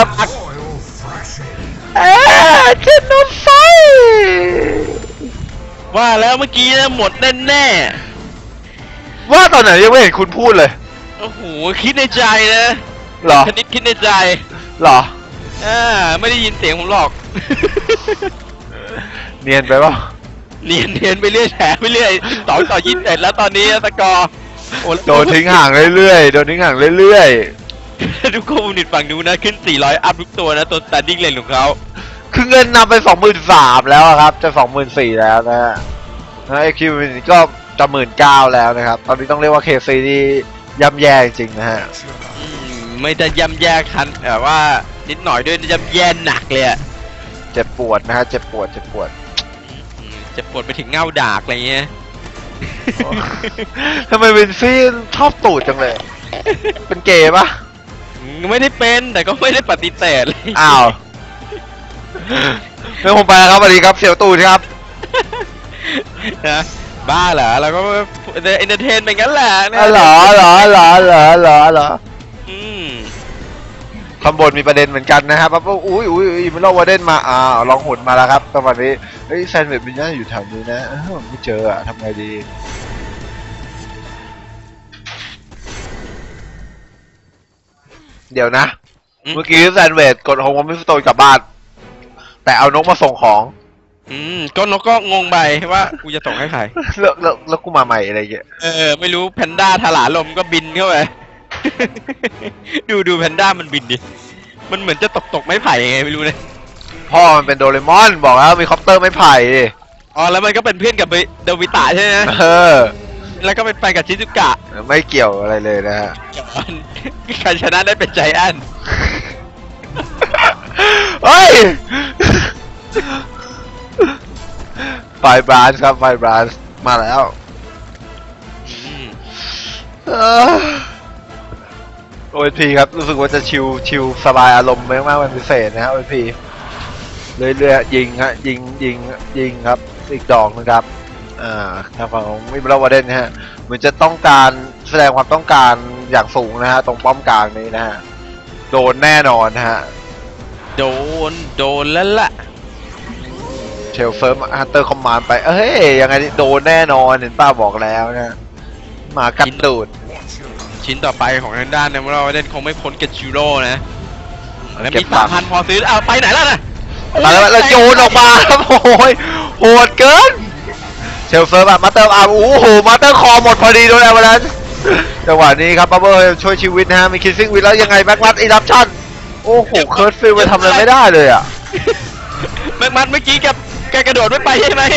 เจนนไฟว่าแล้วเมื่อกี้นะหมดแน่ว่าตอนไหนยังไม่เห็นคุณพูดเลยๆโอ้โหคิดในใจนะเหรอคณิตคิดในใจเหรอไม่ได้ยินเสียงผมหรอกเนียนไปป่ะเนียนไปเรื่อยแฉไปเรื่อย2-21แล้วตอนนี้สกอร์โอ้โดนทิ้งห่างเรื่อยๆโดนทิ้งห่างเรื่อยทุกคนนิดฝั่งนู้นนะขึ้น400อัพทุกตัวนะตัว standing lane ของเขาๆคือเงินนำไป 23,000 แล้วครับจะ 24,000 แล้วนะฮะไอคิวก็จะ 19,000 แล้วนะครับตอนนี้ต้องเรียกว่าเคซีนี่ย่ำแย่จริงๆนะฮะไม่จะย่ำแย่คันแต่ว่านิดหน่อยด้วยย่ำแย่หนักเลยอะเจ็บปวดนะฮะเจ็บปวดเจ็บปวดไปถึงเง่าดากอะไรเงี้ยทำไมวินซี่ชอบตูดจังเลย เป็นเกย์ปะไม่ได้เป็นแต่ก็ไม่ได้ปฏิเสธเลยอ้าวเดี๋ยวผมไปแล้วครับสวัสดีครับเสี่ยวตูดครับนะบ้าเหรอเราก็เอนเตอร์เทนไปงั้นแหละนะเหรออืมข้างบนมีประเด็นเหมือนกันนะครับปั๊บอุ้ยมันลอกวาเดนมาลองหุ่นมาแล้วครับตอนนี้เฮ้ยแซนด์วิชมันน่าอยู่แถวนี้นะไม่เจออะทำไงดีเดี๋ยวนะเมื่อกี้แซนด์วิชกดโฮมมิสโตนกลับบ้านแต่เอานกมาส่งของก็นกก็งงไปว่ากูจะส่งให้ใครแล้วกูมาใหม่อะไรเงี้ยไม่รู้แพนด้าถลาลมก็บินเข้าไป ดูแพนด้ามันบินดิมันเหมือนจะตกไม้ไผ่ไงไม่รู้เลยพ่อมันเป็นโดเรมอนบอกแล้วมีคอปเตอร์ไม้ไผ่ดิอ๋อแล้วมันก็เป็นเพื่อนกับเดวิตะใช่ไหม แล้วก็เป็นแฟนกับชิซุกะไม่เกี่ยวอะไรเลยนะฮะใครชนะได้เป็นใจแอนเฮ้ย ไฟบรานซ์ครับไฟบรานซ์มาแล้วโอพีครับรู้สึกว่าจะชิลสบายอารมณ์มากๆเป็นพิเศษนะฮะโอพีเรื่อยๆยิงฮะยิงครับอีกดอกนะครับทางฝั่งของมิบลาวาเดนนะฮะเหมือนจะต้องการแสดงความต้องการอย่างสูงนะฮะตรงป้อมกลางนี้นะฮะโดนแน่นอนนะฮะโดนแล้วล่ะเชลเฟิร์มฮันเตอร์คอมมานด์ไปเฮ้ยยังไงโดนแน่นอนเห็นป้าบอกแล้วนะมากัดตูดชิ้นต่อไปของทางด้านเนี่ยเราเล่นคงไม่พ้นเกจิโร่นะแล้วมี3,000พอซื้อไปไหนแล้วนะแล้วโยนออกมาครับโอ้ยโหดเกินเชลเฟิร์มมาเติมโอ้โหมาเตอร์คอหมดพอดีด้วยวันนั้นจังหวะนี้ครับบับเบิ้ลช่วยชีวิตนะฮะมีคิสซิ่งวินแล้วยังไงแม็กมัดอีรับชั่นโอ้โหเคิร์ดฟิลไปทำอะไรไม่ได้เลยอ่ะแม็กมัดเมื่อกี้แกกระโดดไม่ไปใช่ไหม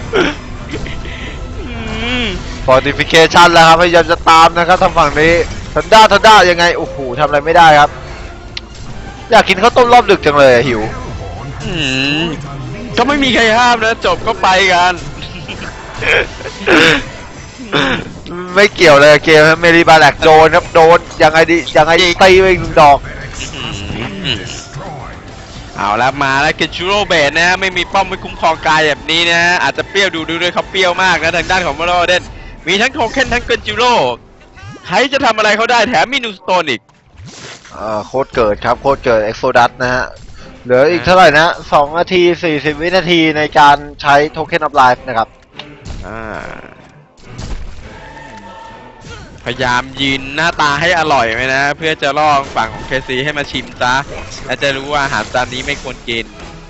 ฟอร์ติฟิเคชันแล้วครับพยายามจะตามนะครับทางฝั่งนี้ทันด้ายังไงโอ้โหทำอะไรไม่ได้ครับอยากกินข้าวต้มรอบดึกจังเลยหิวก็ไม่มีใครห้ามนะจบก็ไปกันไม่เกี่ยวเลยเกมเมริบาแลกโดนครับโดนยังไงดีตีไปหนึ่งดอกเอาแล้วมาแล้วเกจูโร่เบสนะฮะไม่มีป้อมไม่คุ้มครองกายแบบนี้นะอาจจะเปรี้ยวดูด้วยเขาเปรี้ยวมากนะทางด้านของมาโรเดนมีทั้งโทเค็นทั้งเกจูโร่ใครจะทำอะไรเขาได้แถมมีนูสโตนอีกโคตรเกิดครับโคตรเกิดเอ็กโซดัสนะฮะเหลืออีกเท่าไหร่นะ2 นาที 40 วินาทีในการใช้โทเค็นออฟไลฟ์นะครับพยายามยืนหน้าตาให้อร่อยไหมนะเพื่อจะล่อฝั่งของเคซีให้มาชิมซะและจะรู้ว่าอาหารจานนี้ไม่ควรกิน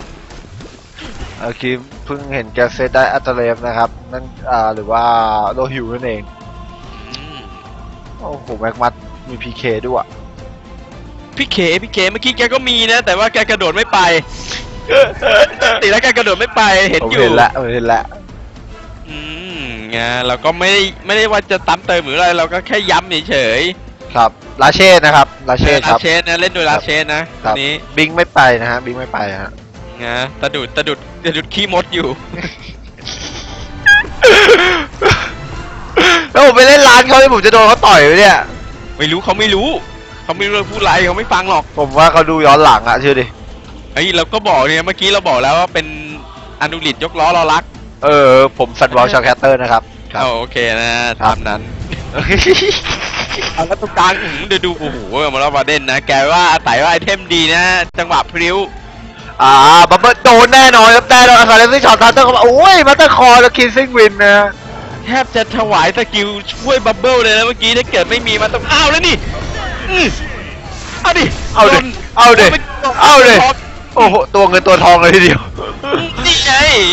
คิมเพิ่งเห็นแกเซตได้อัตเลมนะครับนั่นหรือว่าโลหิวนั่นเองโอ้โหแม็กมัดมีพีเคด้วยพี่เคเมื่อกี้แกก็มีนะแต่ว่าแกกระโดดไม่ไปติแล้วแกกระโดดไม่ไปเห็นอยู่เห็นละไงเราก็ไม่ได้ว่าจะตั้มเติมหรืออะไรเราก็แค่ย้ำเฉยครับลาเช่นะครับลาเช่คลารับเชนนะเล่นโดยลาเชนนะครับนี้บิงไม่ไปนะฮะบิงไม่ไปฮะนะตะดุดขี้มดอยู่แล้วผมไปเล่นร้านเขาที่ผมจะโดนเขาต่อยไหมเนี่ยไม่รู้เขาไม่รู้พูดอะไรเขาไม่ฟังหรอกผมว่าเขาดูย้อนหลังอะเชื่อดิเฮ้ยเราก็บอกเนี่ยเมื่อกี้เราบอกแล้วว่าเป็นอนุลิตยกล้อเรารักผมซันวอลชาวแคตเตอร์นะครับครับโอเคนะตามนั้นเอาแล้วตรงกลางดูโอ้โหมาแล้วมาเด่นนะแกว่าอาศัยว่าไอเทมดีนะ จังหวะพริ้วบับเบิ้ลโดนแน่นอนครับแน่นอนอาคาเดซี่ช็อตทันเตอร์เขาบอกโอ้ยมาเตอร์คอร์แล้วคินซิงวินนะแทบจะถวายสกิลช่วยบับเบิ้ลเลยนะเมื่อกี้ถ้าเกิดไม่มีมันต้องอ้าวแล้วนี่เอาดิเอาเด็โอ้โหตัวเงินตัวทองเลยทีเดียวนี่ไง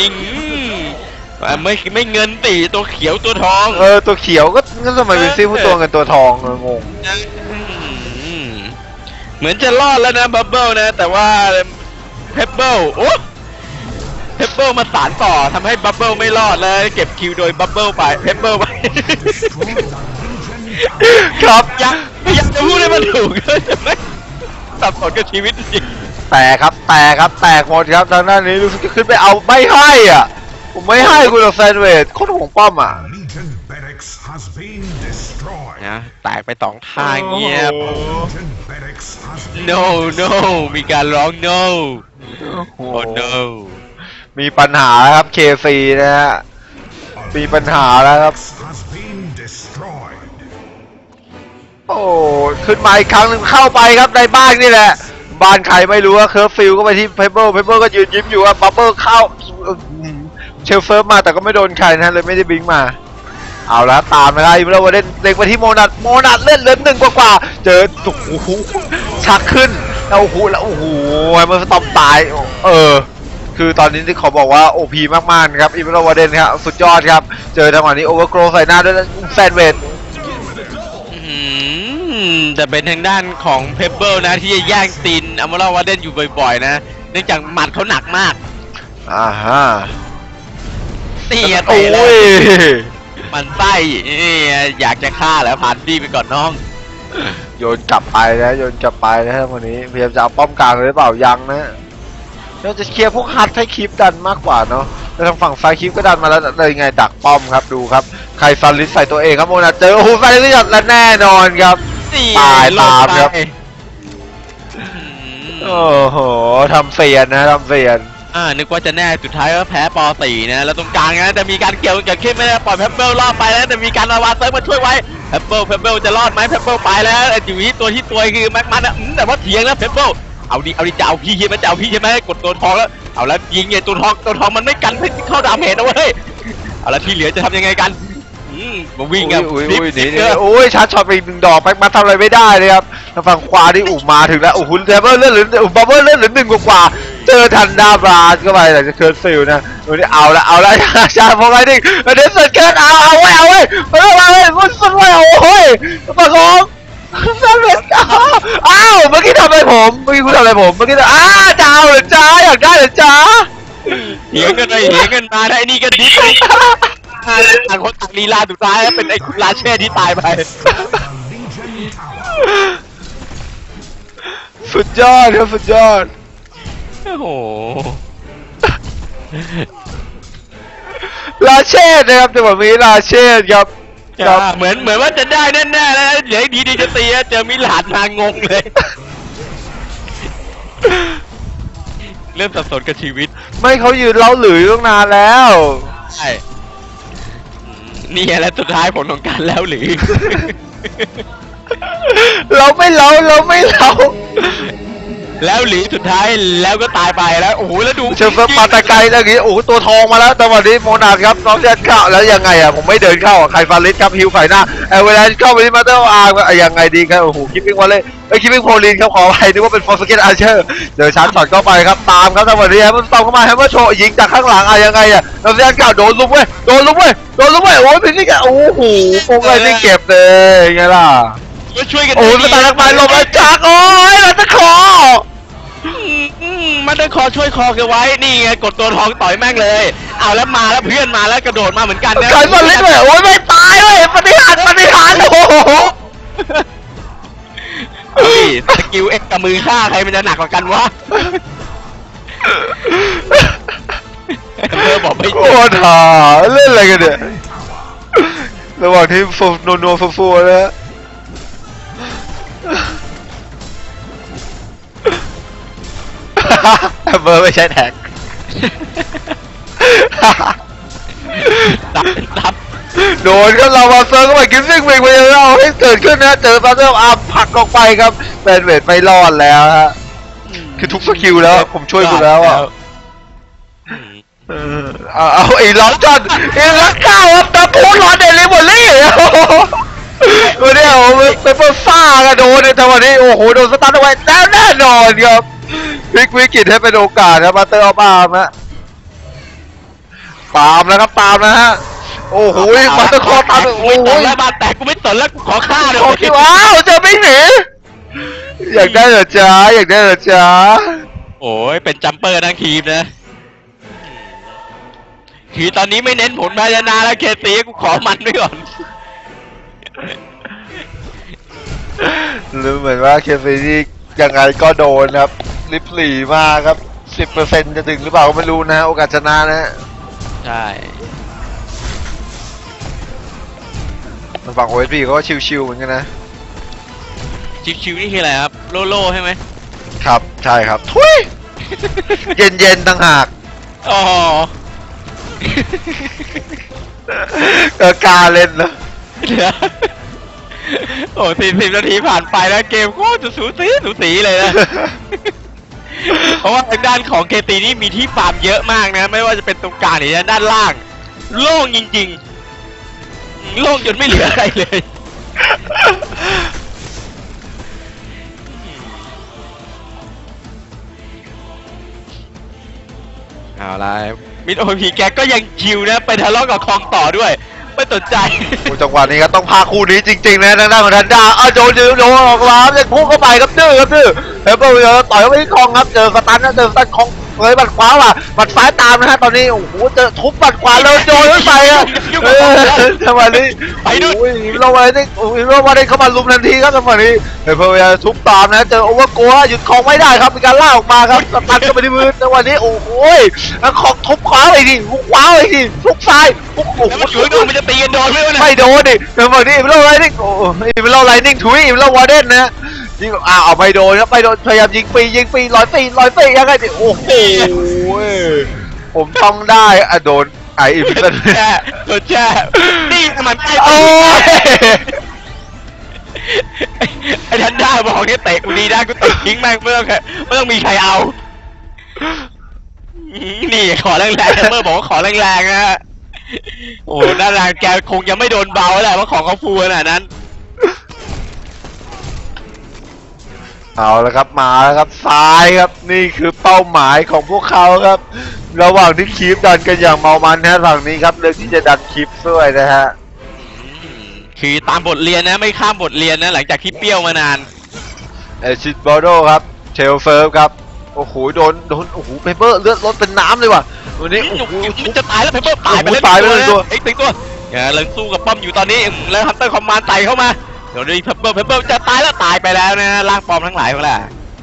ไม่เงินตีตัวเขียวตัวทองตัวเขียวก็ทำไมเป็นซิ่งพูดตัวเงินตัวทองงงเหมือนจะรอดแล้วนะบับเบิ้ลนะ แต่ว่าเพปเบิลโอ้เพปเบิลมาสานต่อทำให้บับเบิ้ลไม่รอดแล้วเก็บคิวโดยบับเบิ้ลไปเพปเบิลไปครับอยากจะพูดให้มันถูกก็จะไม่สับสนกับชีวิตจริงแตกหมดครับทางด้านนี้รู้สึกจะขึ้นไปเอาไม่ให้อ่ะผมไม่ให้คุณแซนเวดโคตรห่วงป้อมอ่ะ Legion barracks has been destroyed. นะแตกไปสองทางเงียบ Legion barracks has been no มีการร้อง no โอ้ no มีปัญหาครับเคซีนะฮะมีปัญหาแล้วครับ has been destroyed. โอ้ขึ้นมาอีกครั้งหนึ่งเข้าไปครับในบ้านนี่แหละบ้านใครไม่รู้ว่าเคิร์ฟฟิลก็ไปที่เพเบิลก็ยืนยิ้มอยู่ว่าบับเบิ้ลเข้าเชลเฟิร์ฟมาแต่ก็ไม่โดนใครนะเลยไม่ได้บิงมาเอาละตามนะครับอีเมลวาเดนเล็งไปที่โมนัดเล่นเหลือหนึ่งกว่าเจอโอ้โหชักขึ้นแล้วโอ้โหมันสตอมตายคือตอนนี้ที่ขอบอกว่า OP มากๆครับอีเมลวาเดนครับสุดยอดครับเจอจังหวะนี้โอเวอร์โกรใส่หน้าด้วยแซนเวดแต่เป็นทางด้านของเพเบิลนะที่จะแย่งตีนอัมเบร่าวาเดนอยู่บ่อยๆนะเนื่องจากหมัดเขาหนักมากฮะตีอะโอ้เตะเลยยมันไส้อยากจะฆ่าแล้วผ่านดีไปก่อนน้องโยนกลับไปนะวันนี้พยายามจะเอาป้อมกลางเลยหรือเปล่ายังนะเราจะเคลียร์พวกฮัทให้คลิปดันมากกว่าเนาะแล้วทางฝั่งซ้ายคลิปก็ดันมาแล้วเลยไงดักป้อมครับดูครับใครซันลิสใส่ตัวเองครับโมนาเจอโอ้โหซันลิสและแน่นอนครับตายตามครับโอ้โหทำเสียนนึกว่าจะแน่สุดท้ายก็แพ้ปอตีนะแล้วตรงกลางนะแต่มีการเกี่ยวกับเข้มไม่ได้ปล่อยเพปเบิลรอดไปแล้วแต่มีการวาเซิร์ฟมาช่วยไว้เพปเบิลจะรอดไหมเพปเบิลไปแล้วอยู่ที่ตัวคือแม็กมันนะแต่ว่าเถียงนะเพปเบิลเอาดิจะเอาพี่ใช่ไหมกดตัวทองแล้วเอาแล้วยิงไงตัวทองมันไม่กันเข้าดาเมจนะเว้ยเอาแล้วที่เหลือจะทำยังไงกันมาวิ่งกันโอ้ยชาร์จช็อตไปหนึ่งดอกแม็กมันทำอะไรไม่ได้เลยครับทางฝั่งขวาที่มาถึงแล้วโอ้โหบับเบิ้ลเลื่อนหรือหนึ่งกว่าเจอทันดาบราสเข้าไปแต่จะเคิร์ดฟิลนะวันนี้เอาละชาพอไงดิเดี๋ยวสุดเกินเอาไว้มันสุดไว้โอ้ยประกอบสำเร็จอ้าวเมื่อกี้ทำอะไรผมเมื่อกี้คุณทำอะไรผมเมื่อกี้จะเอาเหรอจ้าอยากได้เหรอจ้าเถียงกันมาได้นี่ก็ดิต่างคนต่างลีลาสุดท้ายเป็นไอ้คุณลาเช่ที่ตายไปสุดยอดครับสุดยอดโอ้โหลาเช่นะครับจังหวะนี้ลาเช่ครับเหมือนว่าจะได้แน่ๆแล้วเดี๋ยวดีจะตีเจอมิลานมางงเลยเริ่มสับสนกับชีวิตไม่เขายืนเล้าหลือตั้งนานแล้วใช่นี่แหละสุดท้ายผลของการแล้วหรือเราไม่เล้าแล้วหลีสุดท้ายแล้วก็ตายไปแล้วโอ้โหแล้วดูเชฟเฟอร์ปาตะไกอย่างงี้โอ้โหตัวทองมาแล้วแต่วันนี้โมนาดครับน้องเดินเข้าแล้วยังไงผมไม่เดินเข้าใครฟาริสครับฮิวฝ่ายหน้าเวลาเข้าไปที่มาเตอร์อาร์ยังไงดีครับโอ้โหคิปปิ้งวอลเล่คิปปิ้งโพลินครับขอไปนึกว่าเป็นฟอร์สเกตอาร์เชอร์เดินชาร์จช็อตเข้าไปครับตามครับจังหวะนี้แฮมเมอร์สตอมเข้ามาแฮมเมอร์โชว์ยิงจากข้างหลังยังไงน้องเดินเข้าโดนลุกเว้ยโอ้ยเป็นนี่แกโอ้โหโป่งอะไรนี่เก็บเลยไงล่ะช่วยกันโอ้ยมาตายนักไม้ลงแล้วจักโอ้ยมันจะขอช่วยคอกันไว้นี่ไงกดตัวทองต่อยแม่งเลยเอาแล้วมาแล้วเพื่อนมาแล้วกระโดดมาเหมือนกันนะใครฟาริสเลยโอ้ยไม่ตายเลยปฏิหารโอ้โหเอาดิสกิลเอ็กกับมือฆ่าใครมันจะหนักกว่ากันวะเบอร์บอกไม่โคตรหาเล่นอะไรกันเนี่ยระหว่างที่ฟูนัวฟูนะฮะเบอร์ไม่ใช่แท็กตับโดนก็เรามาเซิร์ฟเข้าไปกินซิ่งวิ่งไปเราให้เกิดขึ้นนะเจอปาเตอร์อาร์มผลักออกไปครับแบนเวทไม่รอดแล้วฮะคือทุกสกิลแล้วผมช่วยคุณแล้วอ่ะเอาไอ้ล็อกจอนไอ้ล็อกเก้าครับตะปูรอเดลิเวอรี่ตัวเนี้ยโอ้เป็นเฟิร์ซ่ากันโดนในจังหวะนี้โอ้โหโดนสตาร์ทเอาไว้แล้วแน่นอนครับพลิกวิกฤตให้เป็นโอกาสครับมาเตอร์อาร์มฮะตามนะครับตามนะฮะโอ้โหมาตะคอตามโอ้โหแล้วบาดแตกกูไม่สนแล้วกูขอฆ่าเลยขอคิดว้าวจะไม่หนีอยากได้เหรอจ๊ะอยากได้เหรอจ๊ะโอ้ยเป็นจัมเปอร์ทั้งทีมนะคือตอนนี้ไม่เน้นผลพยานาแล้วเคซีกูขอมันด้วยก่อนรู้เหมือนว่าเคซีนี่ยังไงก็โดนครับลิปหลีมากครับ 10% จะถึงหรือเปล่าก็ไม่รู้นะโอกาสชนะนะใช่ฝั่ง OSP ก็ชิวๆเหมือนกันนะชิวๆนี่คืออะไรครับโลโล่ใช่ไหมครับใช่ครับทุยเย็นๆต่างหากอ๋อการเล่นนะโอ้40 นาทีผ่านไปแล้วเกมโคตรสูสีเลยนะเพราะว่าทางด้านของเคตีนี่มีที่ฟาร์มเยอะมากนะไม่ว่าจะเป็นตรงกลางหรือด้านล่างโล่งจริงๆโล่งจนไม่เหลืออะไรเลยเอาล่ะมิดโอพีแกก็ยังชิวนะไปทะเลาะกับคองต่อด้วยไม่สนใจจังหวะนี้ก็ต้องพาคู่นี้จริงๆนะทางด้านของทันดาโดนออกล้ามยังพุ่งเข้าไปครับดื้อแล้วก็ต่อยเข้าไปที่คองครับเจอสตันนะเจอสตันคองเลยบัดขวาว่ะบัดซ้ายตามนะฮะตอนนี้โอ้โหเจอทุบบัดขวาแล้วโดนเข้าไปอ่ะจังหวะนี้ไปดูเราอะไรนี่เราว่าได้เข้ามาลุมทันทีครับจังหวะนี้พยายามทุบตามนะเจอโอเวอร์โกะหยุดคองไม่ได้ครับมีการล่าออกมาครับสตันเข้าไปที่มือจังหวะนี้โอ้โหแล้วคองทุบขวาไปดิคว้าไปดิทุบซ้ายโอ้โหมันจะตีกันโดนไม่โดนดิจังหวะนี้เราอะไรนี่โอ้ยเราไลนิ่งถุยเราวอร์เดนนะยิงเอาไม่โดนครับไม่โดนพยายามยิงปีร้อยปียังไงดิโอ้โหผมต้องได้โดนไออิมสันโดนแช่นี่มันไโอ้ยไอ้ทันด้าบอกนี่เตะกูดีได้กูเตะทิ้งแม่งไม่ต้องมีใครเอานี่ขอแรงๆเมื่อบอกว่าขอแรงๆนะโอ้ด้านหลังแกคงยังไม่โดนเบาแหละเพราะของเขาฟูขนาดนั้นเอาละครับมาแล้วครับซ้ายครับนี่คือเป้าหมายของพวกเขาครับระหว่างที่คีปดันกันอย่างเมามันนะฝั่งนี้ครับเลือกที่จะดันคีปด้วยนะฮะคือตามบทเรียนนะไม่ข้ามบทเรียนนะหลังจากที่เปรี้ยวมานานชิดบอโดครับเชลเฟิร์ฟครับโอ้โหโดนโอ้โหเปเปอร์เลือดลดเป็นน้ำเลยว่ะวันนี้จะตายแล้วเปเปอร์ตายไปเลยตัวไอ้ติ๊กตัวอย่าเลิงสู้กับป้อมอยู่ตอนนี้แล้วฮันเตอร์คอมมานด์ไต่เข้ามาเดี๋ยวนี้เปเปอร์จะตายแล้วตายไปแล้วนะร่างปลอมทั้งหลายของแหละ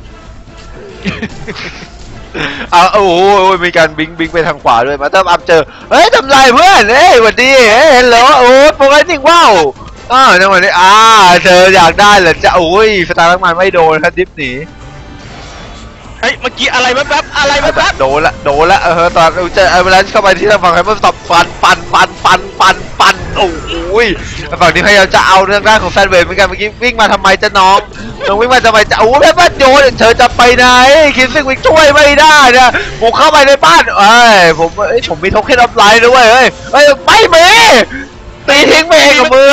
โอ้โหมีการบิงไปทางขวาด้วยมาเติมอัพเจอเฮ้ยทำไรเพื่อนเฮ้ยสวัสดีเห็นเหรอโอ้โปรไกนิ่งว้าวจังหวะนี้เธออยากได้เหรอจะโอ้ยสตาร์ลักมันไม่โดนครับดิฟหนีเฮ้ยเมื่อกี้อะไรแป๊บอะไรแป๊บโดนละตอนเจอเวลาเข้าไปที่ทางฝั่งไฮเปอร์สต็อปฟันโอ้ยฝั่งนี้พยายามจะเอาเรื่องด้านของแซนเวย์เหมือนกันเมื่อกี้วิ่งมาทำไมจะน้องวิ่งมาทำไมจะโอ้แม่บ้านโยนเธอจะไปไหนคิดซึ่งวิ่งช่วยไม่ได้นะผมเข้าไปในบ้านผมมีโทเค็นออฟไลน์ด้วยไม่มีตีทิ้งไปเองกับมือ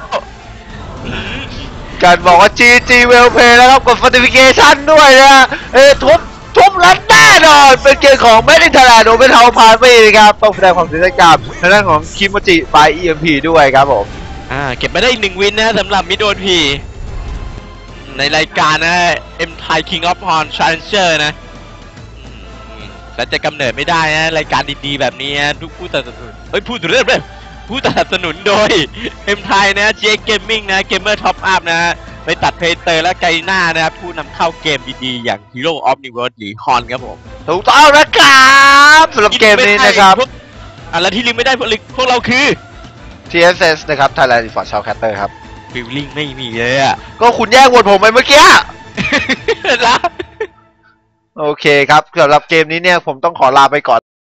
การบอกว่า GG well play แล้วครับกด notification ด้วยนะทุบรัดแน่นอนเป็นเกมของแมดดินทาราโดเป็นเทาพาร์ตี้นะครับต้องแสดงความเสียใจกับทางด้านของคิโมจิบาย EMP ด้วยครับผมเก็บมาได้อีก1วินนะสำหรับมิโดนพีในรายการนะ M Thai King of Horn Challenger นะและจะกำเนิดไม่ได้นะรายการดีๆแบบนี้ทุกผู้สนับสนุนผู้สนับสนุนโดย M Thai นะ J Gaming นะ Gamer Top Up นะไปตัดเพเตอร์และไกน่านะครับผู้นำเข้าเกมดีๆอย่าง Hero of the World หรือฮอนครับผมถูกต้องนะครับสำหรับเกมนี้นะครับและที่ลืมไม่ได้พวกเราคือ TSS นะครับ Thailand Esports Shoutcaster ครับฟิลลิ่งไม่มีเลยอะก็คุณแย่งวนผมไปเมื่อกี้นะโอเคครับสำหรับเกมนี้เนี่ยผมต้องขอลาไปก่อน